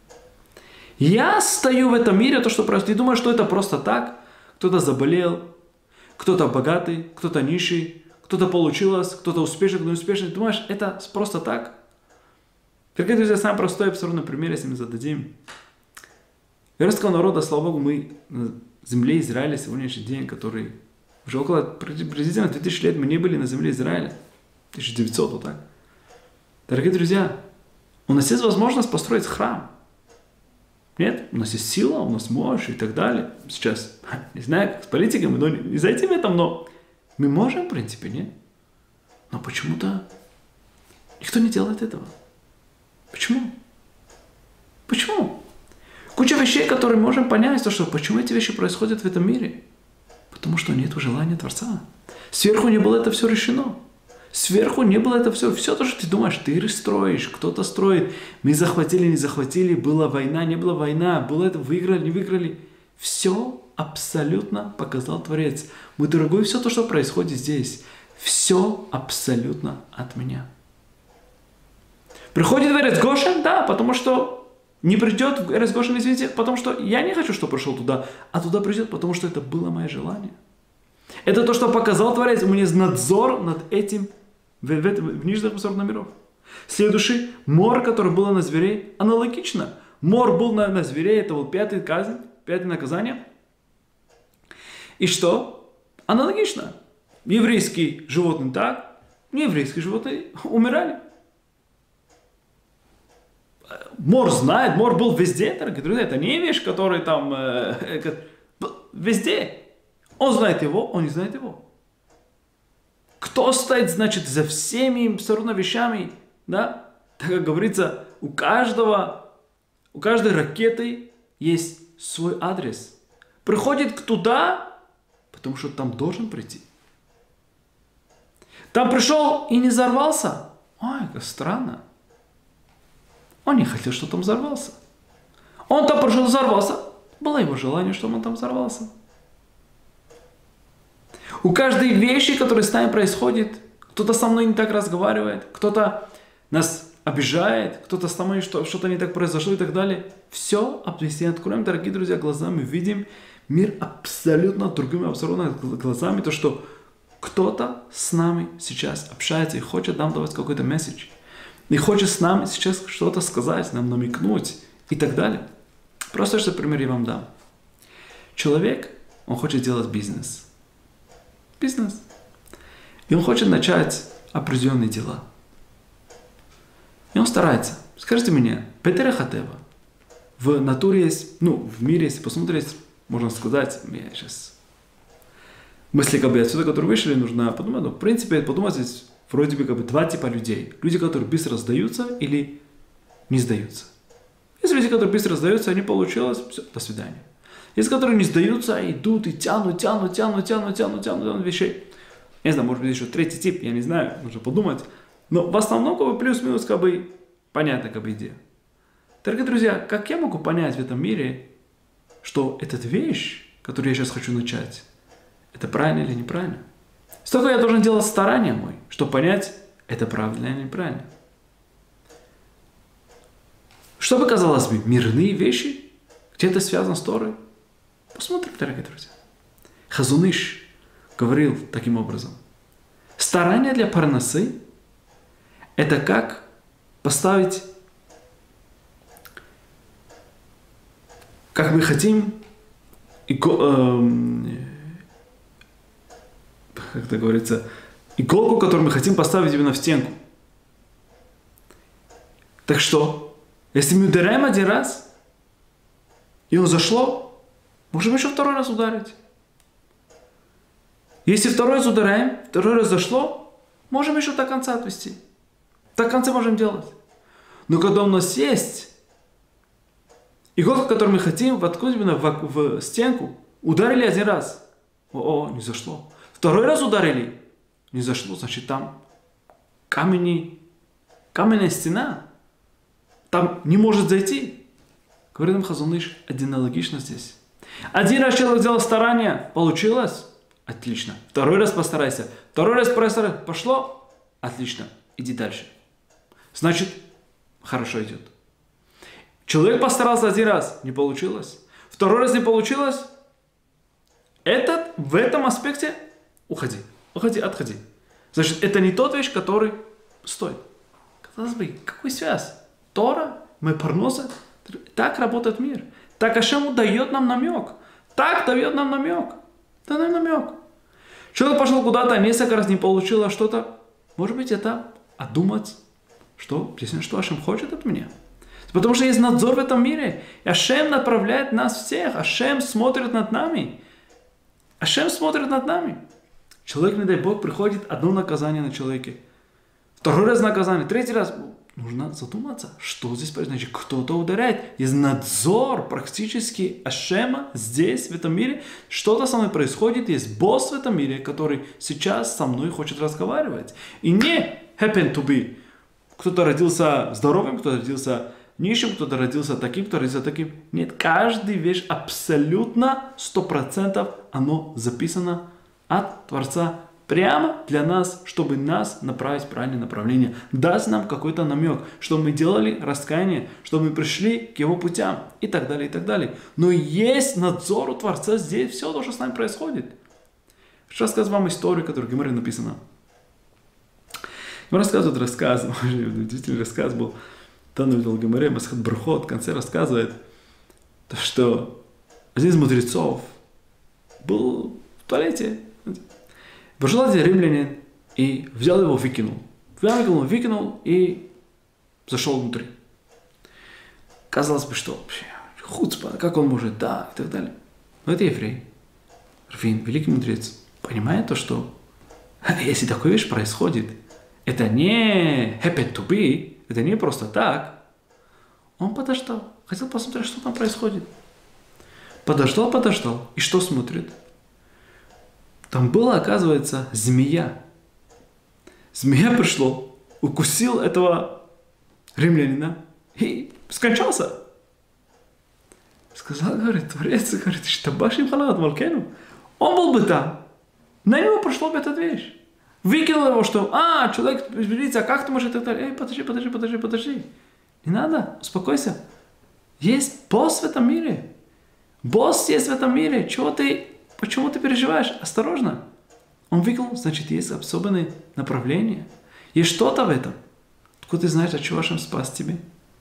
Я стою в этом мире, то, что происходит, и думаю, что это просто так. Кто-то заболел, кто-то богатый, кто-то нищий, кто-то получилось, кто-то успешный, кто-то неуспешный. Думаешь, это просто так? Дорогие друзья, самый простой абсурдный пример, если мы зададим. Еврейского народа, слава Богу, мы на земле Израиля сегодняшний день, который уже около приблизительно 2000 лет мы не были на земле Израиля. 1900, вот так. Дорогие друзья, у нас есть возможность построить храм. Нет, у нас есть сила, у нас мощь и так далее. Сейчас, не знаю, как с политиками, но не зайти в этом, но мы можем, в принципе, нет? Но почему-то никто не делает этого. Почему? Почему? Куча вещей, которые мы можем понять, то, что почему эти вещи происходят в этом мире. Потому что нет желания Творца. Сверху не было это все решено. Сверху не было это все. Все то, что ты думаешь, ты строишь, кто-то строит. Мы захватили, не захватили, была война, не была война, было это, выиграли, не выиграли. Все абсолютно показал Творец. Мой дорогой, все то, что происходит здесь, все абсолютно от меня. Приходит Эрец Гошен, да, потому что не придет в Эрец Гошен, извините, потому что я не хочу, чтобы пришел туда, а туда придет, потому что это было мое желание. Это то, что показал Творец. У меня есть надзор над этим в нижних абсурдных миров. Следующий, мор, который был на зверей, аналогично. Мор был на зверей, это был пятый наказание. И что? Аналогично. Еврейские животные так, нееврейские животные умирали. Мор знает, мор был везде, дорогие друзья. Это не вещь, которая там везде. Он знает его, он не знает его. Кто стоит, значит, за всеми все равно вещами, да? Так как говорится, у каждой ракеты есть свой адрес. Приходит туда, потому что там должен прийти. Там пришел и не взорвался. Ой, как странно. Он не хотел, чтобы там взорвался. Он там пришел и взорвался. Было его желание, чтобы он там взорвался. У каждой вещи, которая с нами происходит, кто-то со мной не так разговаривает, кто-то нас обижает, кто-то со мной что-то не так произошло и так далее. Все, если откроем, дорогие друзья, глаза, мы видим мир абсолютно другими абсолютно глазами, то, что кто-то с нами сейчас общается и хочет нам давать какой-то месседж, и хочет с нами сейчас что-то сказать, нам намекнуть и так далее. Просто что пример я вам дам. Человек, он хочет делать бизнес. И он хочет начать определенные дела. И он старается. Скажите мне, Петера Хатева, в натуре есть, в мире, если посмотреть, можно сказать, я сейчас мысли отсюда, которые вышли, нужно подумать, в принципе, подумать здесь вроде бы два типа людей. Люди, которые быстро сдаются или не сдаются. Есть люди, которые быстро сдаются, не получилось, все, до свидания. Есть, которые не сдаются, идут и тянут вещей. Я не знаю, может быть, еще третий тип, я не знаю, нужно подумать. Но в основном, плюс-минус, понятна идея. Дорогие друзья, как я могу понять в этом мире, что эта вещь, которую я сейчас хочу начать, это правильно или неправильно? Столько я должен делать старания мой, чтобы понять, это правильно или неправильно. Что бы, казалось бы, мирные вещи, где-то связано с Торой? Посмотрим, дорогие друзья. Хазон Иш говорил таким образом. Старание для парносы – это как поставить, как мы хотим, как это говорится, иголку, которую мы хотим поставить именно в стенку. Так что, если мы ударяем один раз, и он зашло, можем еще второй раз ударить. Если второй раз ударяем, второй раз зашло, можем еще до конца отвести. До конца можем делать. Но когда у нас есть иголка, которую мы хотим воткнуть именно в стенку, ударили один раз, не зашло. Второй раз ударили, не зашло, значит там каменная стена, там не может зайти. Говорит нам Хазон Иш, аналогично здесь. Один раз человек сделал старание, получилось, отлично. Второй раз постарайся, пошло, отлично, иди дальше. Значит, хорошо идет. Человек постарался один раз, не получилось. Второй раз не получилось, в этом аспекте уходи, отходи. Значит, это не тот вещь, который стоит. Казалось бы, какой связь? Тора, мы парносы, так работает мир. Так Ашем дает нам намек. Человек пошел куда-то, несколько раз не получилось что-то. Может быть, это думать, что Ашем хочет от меня. Потому что есть надзор в этом мире. И Ашем направляет нас всех. Ашем смотрит над нами. Человек, не дай Бог, приходит одно наказание на человеке. Второй раз наказание, третий раз. Нужно задуматься, что здесь происходит. Значит, кто-то ударяет. Есть надзор практически Ашема здесь, в этом мире. Что-то со мной происходит. Есть босс в этом мире, который сейчас со мной хочет разговаривать. И не happen to be. Кто-то родился здоровым, кто-то родился нищим, кто-то родился таким, кто-то родился таким. Нет, каждая вещь абсолютно 100% оно записано от Творца прямо для нас, чтобы нас направить в правильное направление. Даст нам какой-то намек, чтобы мы делали раскаяние, чтобы мы пришли к его путям и так далее, и так далее. Но есть надзор у Творца здесь, все то, что с нами происходит. Хочу рассказать вам историю, которая в Гемаре написана. Рассказывает рассказ, удивительный рассказ был. Там увидел Гемаре, Масхат Брахот, в конце рассказывает, что один из мудрецов был в туалете. Пришел один римлянин и взял его, выкинул и зашел внутрь. Казалось бы, что хуцпа, как он может, да, и так далее. Но это еврей. Равин, великий мудрец, понимает то, что если такая вещь происходит, это не happen to be, это не просто так. Он подождал, хотел посмотреть, что там происходит. Подождал, и что смотрит? Там была, оказывается, змея. Змея пришла, укусил этого римлянина и скончался. Сказал, говорит, Творец, говорит, что башим халат Малкену. Он был бы там. На него пришла бы эта вещь. Выкинул его, что, человек берется, а как ты можешь это? Эй, подожди. Не надо, успокойся. Есть босс в этом мире. Босс есть в этом мире. Почему ты переживаешь? Осторожно. Он выкинул, значит, есть особенное направление. Есть что-то в этом. Откуда ты знаешь, от чего Ашем спас тебе?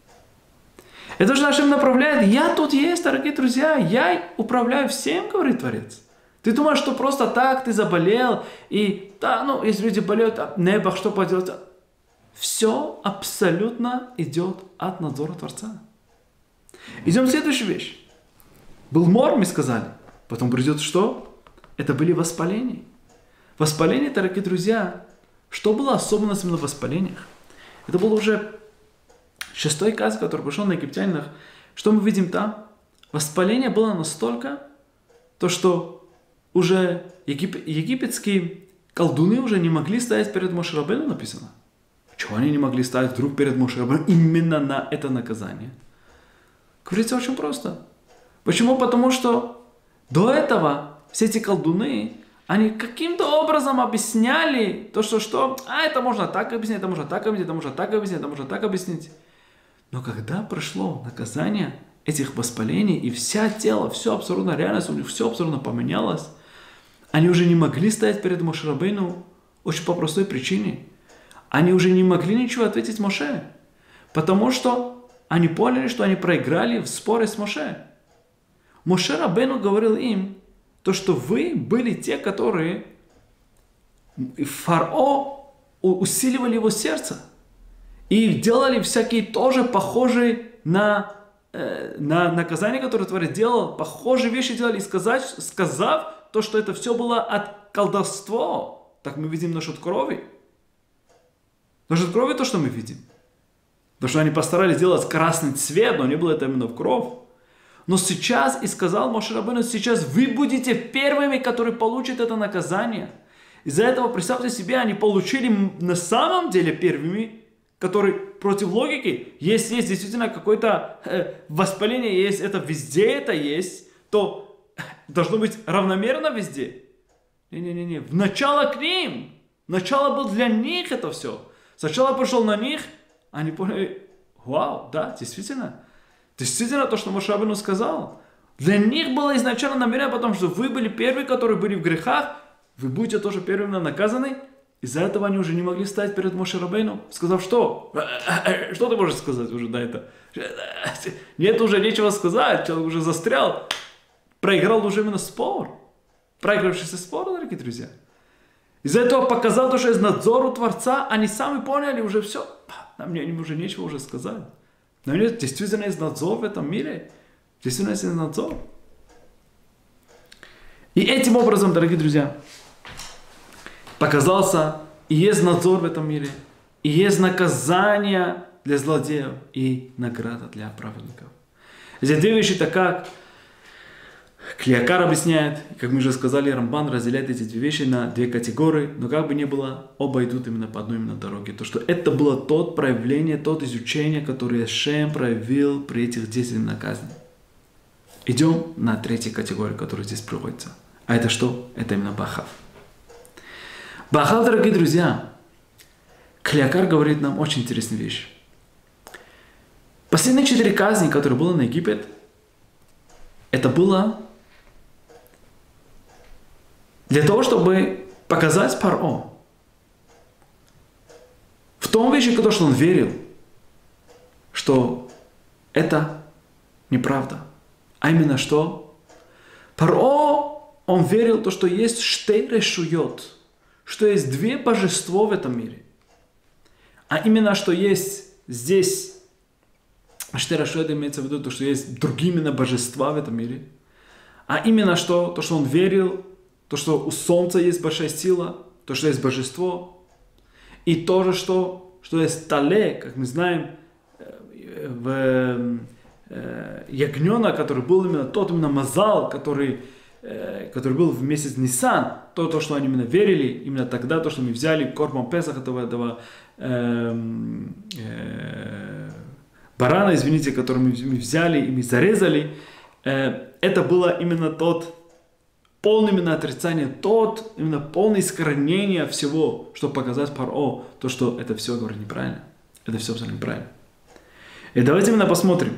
Это же Ашем направляет. Я тут есть, дорогие друзья. Я управляю всем, говорит Творец. Ты думаешь, что просто так ты заболел, и, если люди болеют, небо, что поделать? Все абсолютно идет от надзора Творца. Идем в следующую вещь. Был мор, мы сказали. Потом придет что? Это были воспаления. Воспаление, дорогие друзья, что было особенность именно в воспалениях? Это был уже 6-й каз, который пришел на египтянинах. Что мы видим там? Воспаление было настолько, то что уже египетские колдуны уже не могли стоять перед Моше Рабейну, написано. Чего они не могли стоять вдруг перед Моше Рабейну именно на это наказание? Говорится очень просто. Почему? Потому что до этого все эти колдуны, они каким-то образом объясняли то, что это можно так объяснить, это можно так объяснить, это можно так объяснить, это можно так объяснить. Но когда пришло наказание этих воспалений, и вся тело, все абсолютно реальность, у них все абсолютно поменялось, они уже не могли стоять перед Моше Рабейну очень по простой причине. Они уже не могли ничего ответить Моше, потому что они поняли, что они проиграли в споре с Моше. Моше Рабейну говорил им, то, что вы были те, которые фараон усиливали его сердце и делали всякие тоже похожие на наказание, которое Творец делал, похожие вещи делали, и сказав то, что это все было от колдовства. Так мы видим насчет крови. Насчет крови то, что мы видим. Потому что они постарались сделать красный цвет, но не было это именно в кровь. Но сейчас, и сказал Моше Рабейну, сейчас вы будете первыми, которые получат это наказание. Из-за этого, представьте себе, они получили на самом деле первыми, которые против логики, если есть действительно какое-то воспаление, есть это везде это есть, то должно быть равномерно везде. Не-не-не, в начало к ним. Начало было для них это все. Сначала пришел на них, они поняли, вау, да, действительно. Действительно то, что Моше Рабейну сказал. Для них было изначально намерение, потому что вы были первые, которые были в грехах, вы будете тоже первыми наказаны. Из-за этого они уже не могли стать перед Моше Рабейну, сказав, что? Что ты можешь сказать уже на это? Нет уже нечего сказать, человек уже застрял. Проиграл уже именно спор. Проигравшийся спор, дорогие друзья. Из-за этого показал то, что из надзора Творца, они сами поняли уже все. Нам уже нечего уже сказать. Но нет, действительно есть надзор в этом мире. Действительно есть надзор. И этим образом, дорогие друзья, показался и есть надзор в этом мире, и есть наказание для злодеев, и награда для праведников. Эти две вещи, так как Клеякар объясняет, как мы уже сказали, Рамбан разделяет эти две вещи на две категории, но как бы ни было, оба идут именно по одной именно дороге. То, что это было тот проявление, тот изучение, которое Шем проявил при этих 10 наказаниях. Идем на третью категорию, которая здесь приводится. А это что? Это именно Бахав. Бахав, дорогие друзья, Клеякар говорит нам очень интересную вещь. Последние 4 казни, которые были на Египет, это было для того, чтобы показать Паро в том вещи, в что он верил, что это неправда. А именно что? Паро, он верил, то, что есть штей решует, что есть две божества в этом мире. А именно, что есть здесь, штей решует имеется в виду, то, что есть другие именно божества в этом мире. А именно что? То, что он верил, то, что у Солнца есть большая сила, то, что есть божество. И то же, что есть Тале, как мы знаем, ягненок, который был именно тот именно Мазал, который был в месяц Нисан, то, что они именно верили, именно тогда, то, что мы взяли корбан Песах этого барана, извините, который мы взяли и мы зарезали, это было именно тот полное именно отрицание, тот именно полное искоренение всего, чтобы показать Паро, то, что это все, говорит, неправильно. Это все абсолютно неправильно. И давайте именно посмотрим.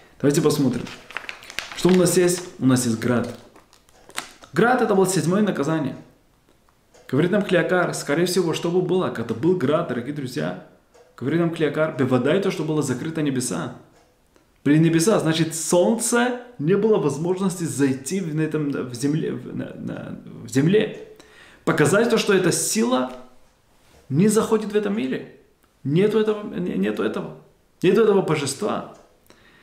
Что у нас есть? У нас есть град. Град это было 7-е наказание. Говорит нам Клеякар, скорее всего, что бы было, когда был град, дорогие друзья. Говорит нам Клеякар, бевадай то, что было закрыто небеса. При небеса, значит, солнце не было возможности зайти в земле. Показать то, что эта сила не заходит в этом мире. Нету этого божества.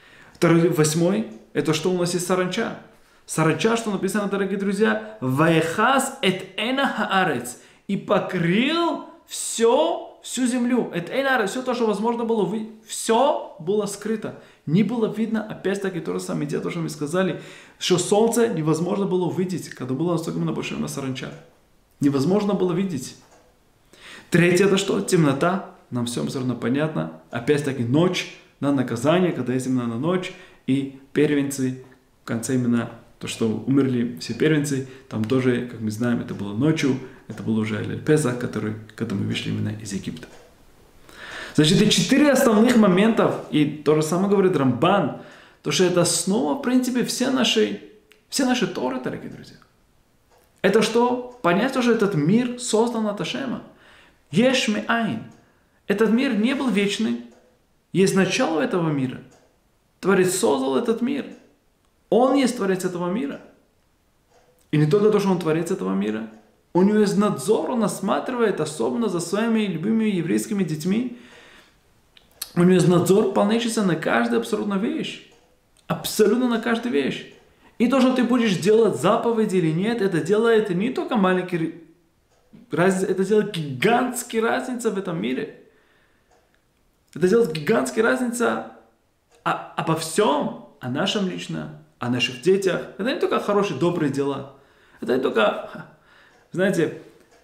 Второй, 8, это что у нас есть саранча. Саранча, что написано, дорогие друзья, «Ваехас эт эна хаарец» и покрыл всю землю. Эт эна хаарец, все то, что возможно было увидеть, все было скрыто. Не было видно, опять-таки, то же самое, то, что мы сказали, что солнце невозможно было увидеть, когда было настолько большое саранча. Невозможно было видеть. Третье, это что? Темнота. Нам все равно понятно. Опять-таки, ночь на наказание, когда есть именно на ночь. И первенцы, в конце именно то, что умерли все первенцы, там тоже, как мы знаем, это было ночью, это был уже Эль-Песах, когда мы вышли именно из Египта. Значит, и 4 основных моментов, и то же самое говорит Рамбан, то, что это основа, в принципе, все наши Торы, дорогие друзья. Это что? Понять, что этот мир создан от Ашема. Еш ме'айн. Этот мир не был вечный. Есть начало этого мира. Творец создал этот мир. Он есть Творец этого мира. И не только то, что Он Творец этого мира. У него есть надзор, Он осматривает, особенно за своими любимыми еврейскими детьми. У него есть надзор, полнейшийся на каждую абсолютно вещь. Абсолютно на каждую вещь. И то, что ты будешь делать заповеди или нет, это делает не только маленький разница, это делает гигантские разницы в этом мире. Это делает гигантские разницы обо всем, о нашем лично, о наших детях. Это не только хорошие, добрые дела. Это не только, знаете,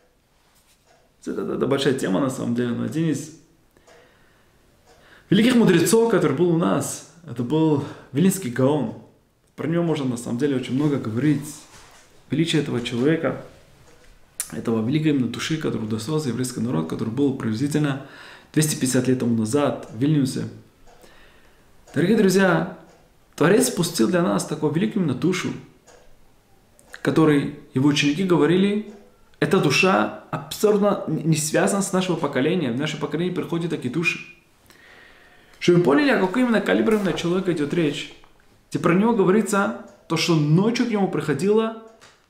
это большая тема на самом деле, но один из великих мудрецов, который был у нас, это был Вилинский Гаон. Про него можно на самом деле очень много говорить. Величие этого человека, этого великой именно души, который удостоился еврейский народ, который был приблизительно 250 лет тому назад в Вильнюсе. Дорогие друзья, Творец спустил для нас такую великую именно душу, которой его ученики говорили, эта душа абсолютно не связана с нашего поколения. В наше поколение приходят такие души. Чтобы вы поняли, о каком именно калибре именно человека идет речь. И про него говорится, то, что ночью к нему приходило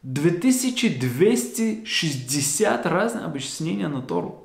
2260 разных объяснений на Тору.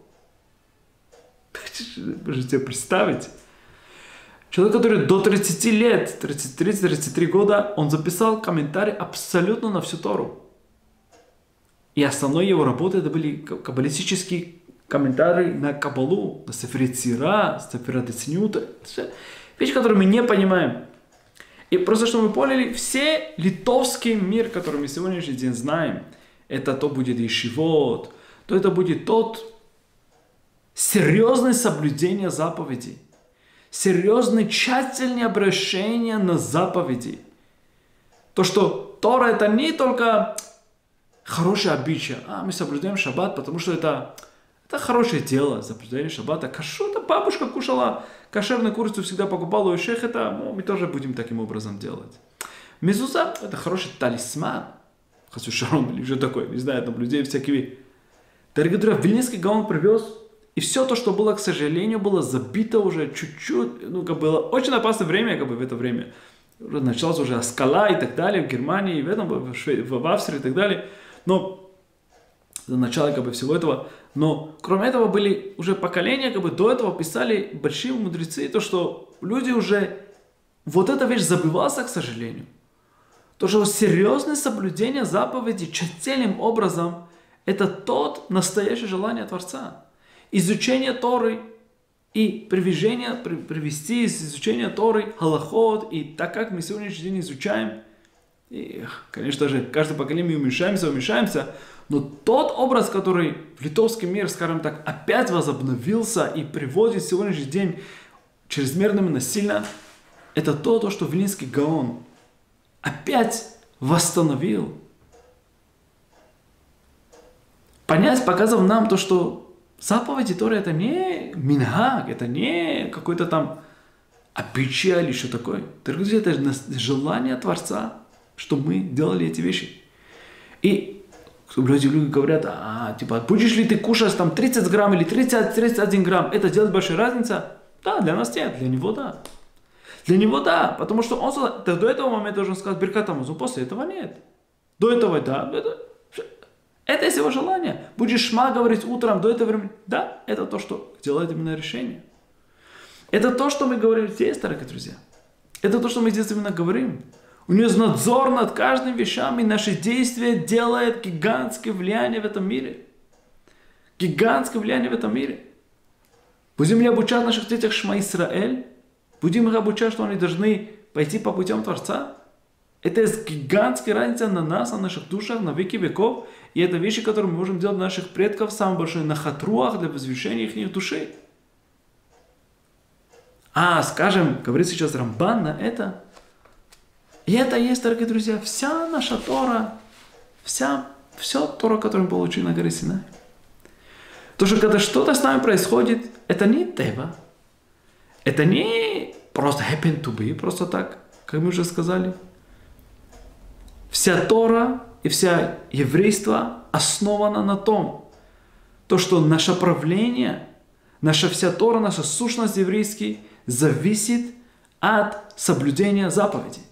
Можете себе представить? Человек, который до 30 лет, 30-33 года, он записал комментарий абсолютно на всю Тору. И основной его работой это были каббалистические комментарии на Каббалу, на Сефер Йецира, Сефер Децниута. Вещи, которые мы не понимаем. И просто, чтобы мы поняли, все литовский мир, который мы сегодняшний день знаем, это то будет ешивот, то это будет тот серьезное соблюдение заповедей, серьезное тщательное обращение на заповеди. То, что Тора это не только хорошее обычай, мы соблюдаем шаббат, потому что это хорошее дело, соблюдение шаббата. Что-то бабушка кушала кошерную курицу, всегда покупала у шейха, мы тоже будем таким образом делать. Мезуза это хороший талисман. Хасю Шарон или что такое, не знаю, там людей всякие. Дорогие друзья, Вильнинский Гаон привез, и все то, что было, к сожалению, было забито уже чуть-чуть, было очень опасное время, в это время. Началась уже Аскала и так далее, в Германии, в Австрии и так далее. Но за начало всего этого. Но кроме этого были уже поколения, до этого писали большие мудрецы, то, что люди уже вот эта вещь забывалась, к сожалению. То, что серьезное соблюдение заповедей тщательным образом, это тот настоящее желание Творца. Изучение Торы и привести из изучения Торы халахот, и так как мы сегодняшний день изучаем, и, конечно же, каждое поколение мы уменьшаемся, но тот образ, который в литовский мир, скажем так, опять возобновился и приводит в сегодняшний день чрезмерно насильно, это то, что Вилинский Гаон опять восстановил. Понять, показав нам то, что заповеди Торы это не минхаг, это не какой-то там обычай или что такое. Друзья, это желание Творца, что мы делали эти вещи. И люди говорят, будешь ли ты кушать там 30 грамм или 31 грамм, это делает большая разница? Да, для нас нет, для него да. Для него да, потому что он до этого момента должен сказать Биркат Хамазон, после этого нет. До этого да, это есть его желание. Будешь шма говорить утром до этого времени, да, это то, что делает именно решение. Это то, что мы говорим здесь, дорогие друзья. Это то, что мы здесь именно говорим. У нее есть надзор над каждым вещами, и наши действия делают гигантское влияние в этом мире. Гигантское влияние в этом мире. Будем ли обучать наших детях Шма Исраэль? Будем их обучать, что они должны пойти по путям Творца? Это есть гигантская разница на нас, на наших душах, на веки веков. И это вещи, которые мы можем делать наших предков, самый большой нахатруах для возвышения их души. Скажем, говорит сейчас Рамбан на это. И это есть, дорогие друзья, вся наша Тора, все Тора, которую мы получили на горе Синай. То, что когда что-то с нами происходит, это не тева. Это не просто happen to be, просто так, как мы уже сказали. Вся Тора и вся еврейство основано на том, что наше правление, наша вся Тора, наша сущность еврейский зависит от соблюдения заповедей.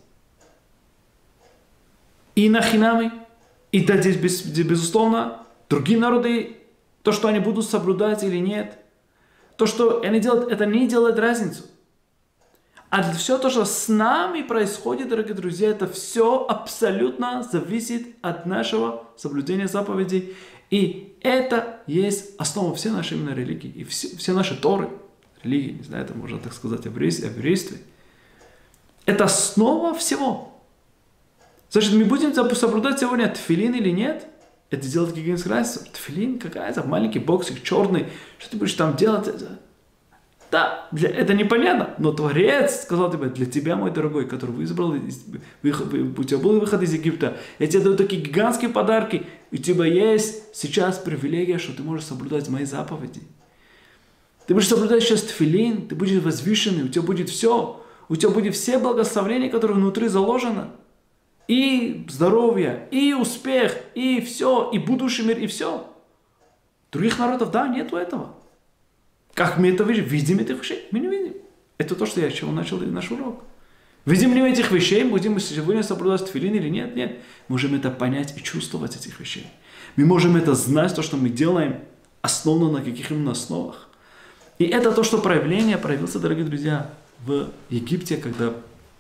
И нахинами, и да, здесь, безусловно, другие народы, то, что они будут соблюдать или нет, то, что они делают, это не делает разницу. А все то, что с нами происходит, дорогие друзья, это все абсолютно зависит от нашего соблюдения заповедей. И это есть основа всей нашей именно религии. И все наши Торы, религии, не знаю, это можно так сказать, о еврействе. Это основа всего. Значит, мы будем соблюдать сегодня тфилин или нет? Это делать гигантскую разницу. Тфилин какая-то, маленький боксик, черный. Что ты будешь там делать? Да, это непонятно. Но Творец сказал тебе, для тебя, мой дорогой, который выбрал, у тебя был выход из Египта, я тебе даю такие гигантские подарки. У тебя есть сейчас привилегия, что ты можешь соблюдать мои заповеди. Ты будешь соблюдать сейчас тфилин, ты будешь возвышенный, у тебя будет все. У тебя будет все благословения, которые внутри заложены. И здоровье, и успех, и все, и будущий мир, и все. Других народов, да, нету этого. Как мы это видим? Видим этих вещей? Мы не видим. Это то, что я чего начал наш урок. Видим ли мы этих вещей? Будем мы сегодня соблюдать тфилин или нет? Нет. Можем это понять и чувствовать этих вещей. Мы можем это знать, то, что мы делаем, основано на каких именно основах. И это то, что проявился, дорогие друзья, в Египте, когда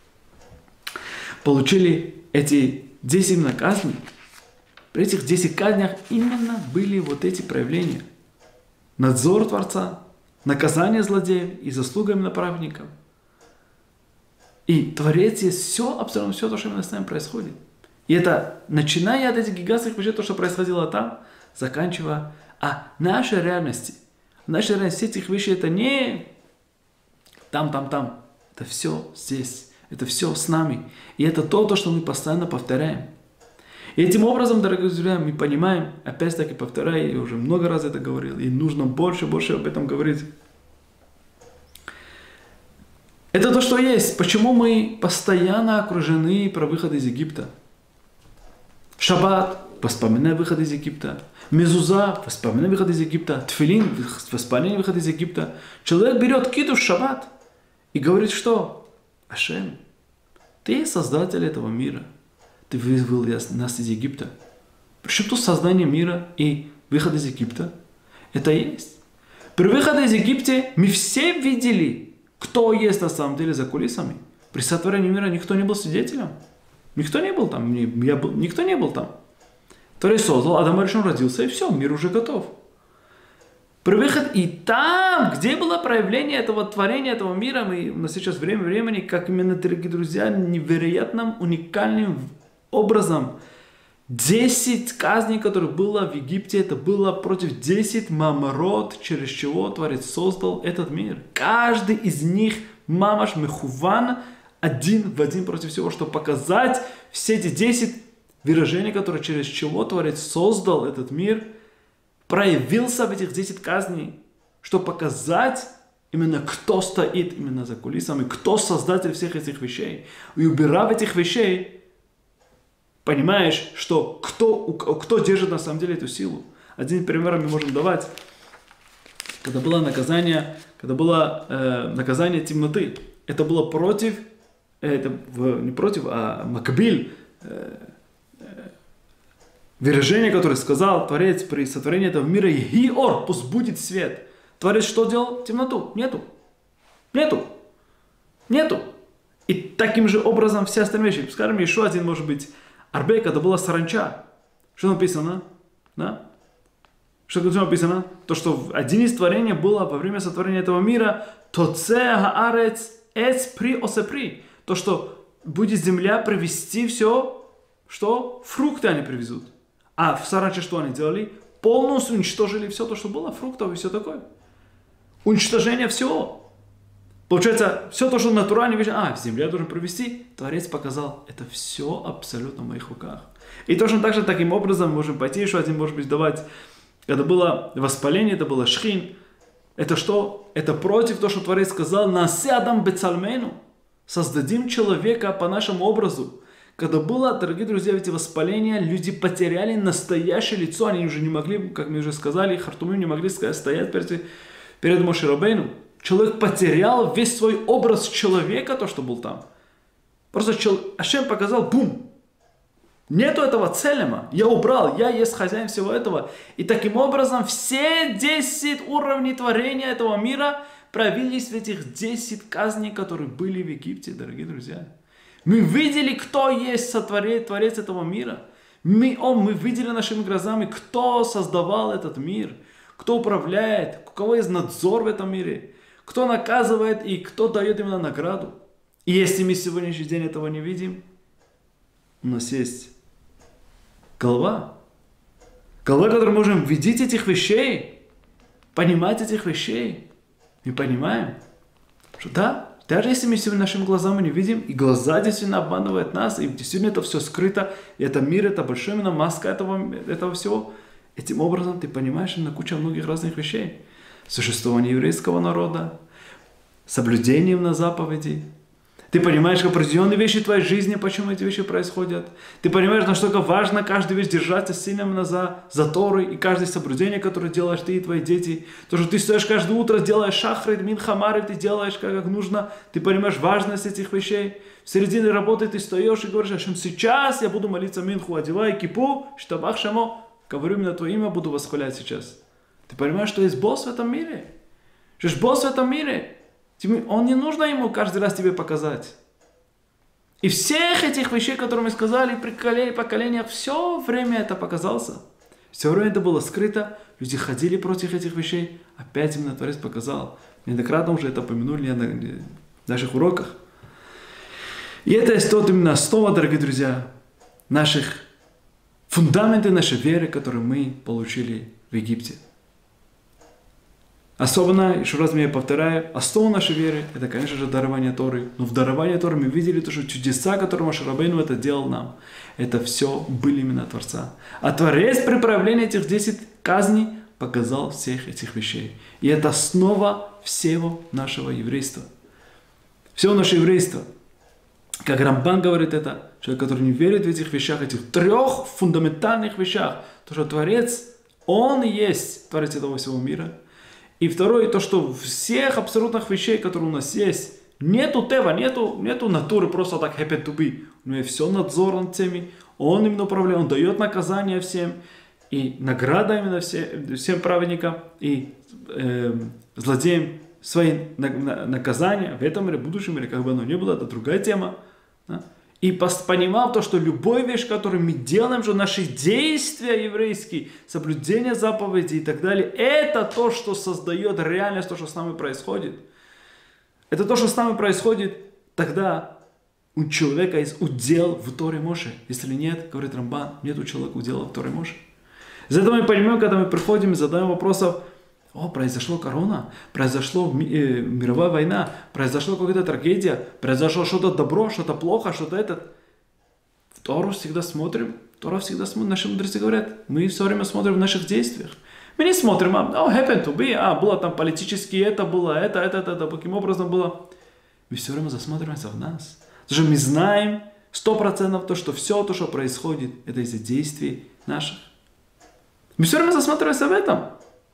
получили эти 10 именно казней. При этих 10 казнях именно были вот эти проявления. Надзор Творца, наказание злодеев и заслуга именно праведников. И Творец есть все, абсолютно все, то, что именно с нами происходит. И это, начиная от этих гигантских вещей, то, что происходило там, заканчивая нашей реальности. Наша реальность этих вещей, это не там. Это все здесь. Это все с нами. И это то, что мы постоянно повторяем. И этим образом, дорогие друзья, мы понимаем, опять-таки повторяю, я уже много раз это говорил, и нужно больше об этом говорить. Это то, что есть. Почему мы постоянно окружены про выход из Египта? Шаббат, воспоминай выход из Египта. Мезуза, воспоминай выход из Египта. Тфилин, воспоминай выход из Египта. Человек берет киду в шаббат и говорит, что? Ашем, ты создатель этого мира. Ты вывел нас из Египта. Причем тут создание мира и выход из Египта? Это есть. При выходе из Египта мы все видели, кто есть на самом деле за кулисами. При сотворении мира никто не был свидетелем. Никто не был там. Никто не был там. Творец создал, Адам Аришон родился, и все, мир уже готов. При выходе, и там, где было проявление этого творения, этого мира, у нас сейчас время времени, как именно, дорогие друзья, невероятным, уникальным образом. 10 казней, которые было в Египте, это было против 10 мамород, через чего Творец создал этот мир. Каждый из них, мамаш мехуван, один в один против всего, чтобы показать все эти 10 выражений, которые через чего Творец создал этот мир, проявился в этих 10 казней, чтобы показать именно кто стоит именно за кулисами, кто создатель всех этих вещей. И убирав этих вещей, понимаешь, что кто держит на самом деле эту силу. Один пример мы можем давать. Когда было наказание темноты, это было против, не против, а макбиль, выражение, которое сказал Творец при сотворении этого мира, «Егиор», пусть будет свет. Творец что делал? Темноту. Нету. И таким же образом все остальные вещи. Скажем, еще один может быть арбей, когда была саранча. Что написано? Да? Что написано? То, что один из творений было во время сотворения этого мира, тоце гаарец эц при осепри. То, что будет земля привести все, что фрукты они привезут. А в саранче что они делали? Полностью уничтожили все то, что было, фруктов и все такое. Уничтожение всего. Получается, все то, что натурально вещи, в земле должен провести, Творец показал, это все абсолютно в моих руках. И точно так же, таким образом, можем пойти еще один, может быть, давать, когда было воспаление, это было шхин, это что? Это против того, что Творец сказал, насядам бецальмену, создадим человека по нашему образу. Когда было, дорогие друзья, эти воспаления, люди потеряли настоящее лицо, они уже не могли, как мы уже сказали, хартумим не могли стоять перед Моше Рабейну. Человек потерял весь свой образ человека, то, что был там. Просто Ашем показал, бум! Нету этого целема. Я убрал, я есть хозяин всего этого. И таким образом все 10 уровней творения этого мира проявились в этих 10 казней, которые были в Египте, дорогие друзья. Мы видели, кто есть творец этого мира. Мы видели нашими глазами, кто создавал этот мир, кто управляет, у кого есть надзор в этом мире. Кто наказывает и кто дает именно награду. И если мы сегодняшний день этого не видим, у нас есть голова. Голова, которой мы можем видеть этих вещей, понимать этих вещей. Мы понимаем, что да, даже если мы сегодня нашими глазами не видим, и глаза действительно обманывают нас, и действительно это все скрыто, и это мир, это большая именно маска этого всего, этим образом ты понимаешь именно куча многих разных вещей. Существование еврейского народа, соблюдение на заповеди. Ты понимаешь определенные вещи в твоей жизни, почему эти вещи происходят. Ты понимаешь, насколько важно каждую вещь держаться сильно за Торы и каждое соблюдение, которое делаешь ты и твои дети. То, что ты стоишь каждое утро, делаешь шахрит, минхамары, ты делаешь как нужно. Ты понимаешь важность этих вещей. В середине работы ты стоишь и говоришь, что сейчас я буду молиться минху, одевай кипу, штабах шамо, говорю именно твое имя, буду восхвалять сейчас. Ты понимаешь, что есть босс в этом мире? Что есть босс в этом мире? Он не нужно ему каждый раз тебе показать. И всех этих вещей, которые мы сказали, поколения, все время это показался. Все время это было скрыто. Люди ходили против этих вещей. Опять именно Творец показал. Неоднократно уже это помянули в наших уроках. И это есть тот именно основа, дорогие друзья, наших фундаментов нашей веры, которые мы получили в Египте. Особенно, еще раз я повторяю, основа нашей веры, это, конечно же, дарование Торы. Но в даровании Торы мы видели то, что чудеса, которые Моше Рабейну это делал нам, это все были именно Творца. А Творец при проявлении этих 10 казней показал всех этих вещей. И это основа всего нашего еврейства. Всего нашего еврейства. Как Рамбан говорит это, человек, который не верит в этих вещах, этих 3 фундаментальных вещах, то, что Творец, Он и есть Творец этого всего мира. И второе, то, что всех абсолютных вещей, которые у нас есть, нету тева, нету натуры, просто так happen to be. У него все надзор над всеми, он именно управляет, он дает наказание всем, и награда именно всем праведникам, и злодеям свои наказания в этом мире, в будущем мире, как бы оно ни было, это другая тема. Да? И понимал то, что любая вещь, которую мы делаем, что наши действия еврейские, соблюдение заповедей и так далее, это то, что создает реальность, то, что с нами происходит. Это то, что с нами происходит, тогда у человека есть удел в Торе Моше. Если нет, говорит Рамбан, нет у человека удела в Торе Моше. Из этого мы понимаем, когда мы приходим и задаем вопросов, произошло корона, произошла мировая война, произошла какая-то трагедия, произошло что-то добро, что-то плохо, что-то это. В Тору всегда смотрим, наши мудрецы говорят, мы все время смотрим в наших действиях. Мы не смотрим, happen to be, было там политически, это было, это, каким образом было. Мы все время засматриваемся в нас. Потому что мы знаем 100% то, что все то, что происходит, это из-за действий наших. Мы все время засматриваемся в этом.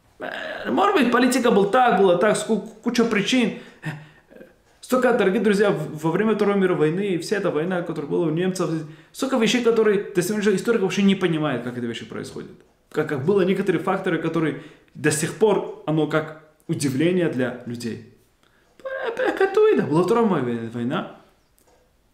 Может быть, политика была так, куча причин. Столько, дорогие друзья, во время Второй мировой войны, и вся эта война, которая была у немцев, столько вещей, которые до сегодняшнего историк вообще не понимает, как эти вещи происходят. Как было некоторые факторы, которые до сих пор, оно как удивление для людей. Была Вторая мировая война.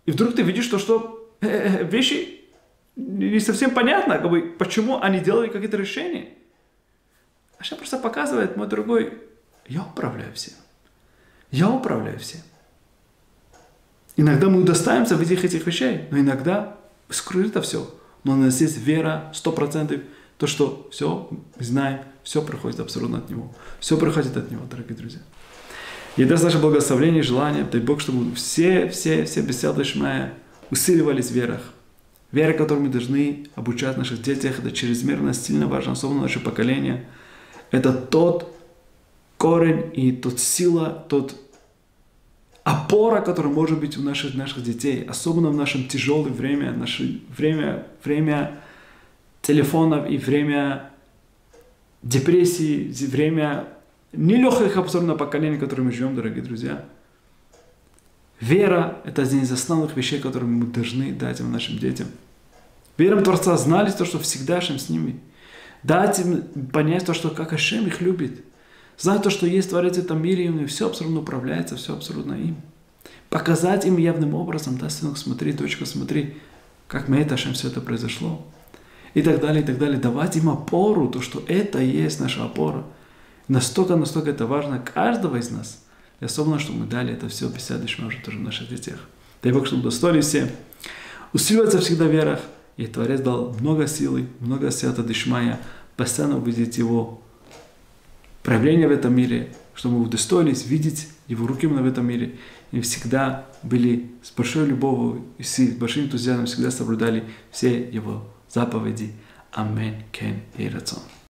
И вдруг ты видишь то, что вещи не совсем понятно, как бы, почему они делали какие-то решения. Ашем просто показывает, мой дорогой, я управляю всем. Я управляю всем. Иногда мы удостаиваемся в этих вещей, но иногда скрыто все. Но у нас есть вера 100%, то, что все, мы знаем, все приходит абсолютно от Него. Все приходит от Него, дорогие друзья. И даст наше благословение и желание, дай Бог, чтобы все беседы Шмая усиливались в верах. Вера, которой мы должны обучать наших детях, это чрезмерно сильно важно, особенно наше поколение. Это тот корень и тот сила, тот опора, которая может быть у наших детей, особенно в нашем тяжелое время, наше время телефонов и время депрессии, время нелегких абсолютно поколений, в котором мы живем, дорогие друзья. Вера – это один из основных вещей, которые мы должны дать нашим детям. Вером Творца знали то, что всегда Ашем с ними. Дать им понять то, что как Ашем их любит. Знать то, что есть Творец в этом мире, и все абсолютно управляется, все абсолютно им. Показать им явным образом, да, сынок, смотри, дочка, смотри, как мы это, Ашем, все это произошло. И так далее, и так далее. Давать им опору, то, что это и есть наша опора. Настолько это важно каждого из нас. И особенно, чтобы мы дали это все беседы Шма уже тоже в наших детях. Дай Бог, чтобы достоили все. Усиливаться всегда в верах. И Творец дал много силы, много свята Дишмая, постоянно увидеть Его проявления в этом мире, чтобы мы удостоились видеть Его руки в этом мире. И всегда были с большой любовью и с большим энтузиазмом, всегда соблюдали все Его заповеди. Аминь. Кен и рацон.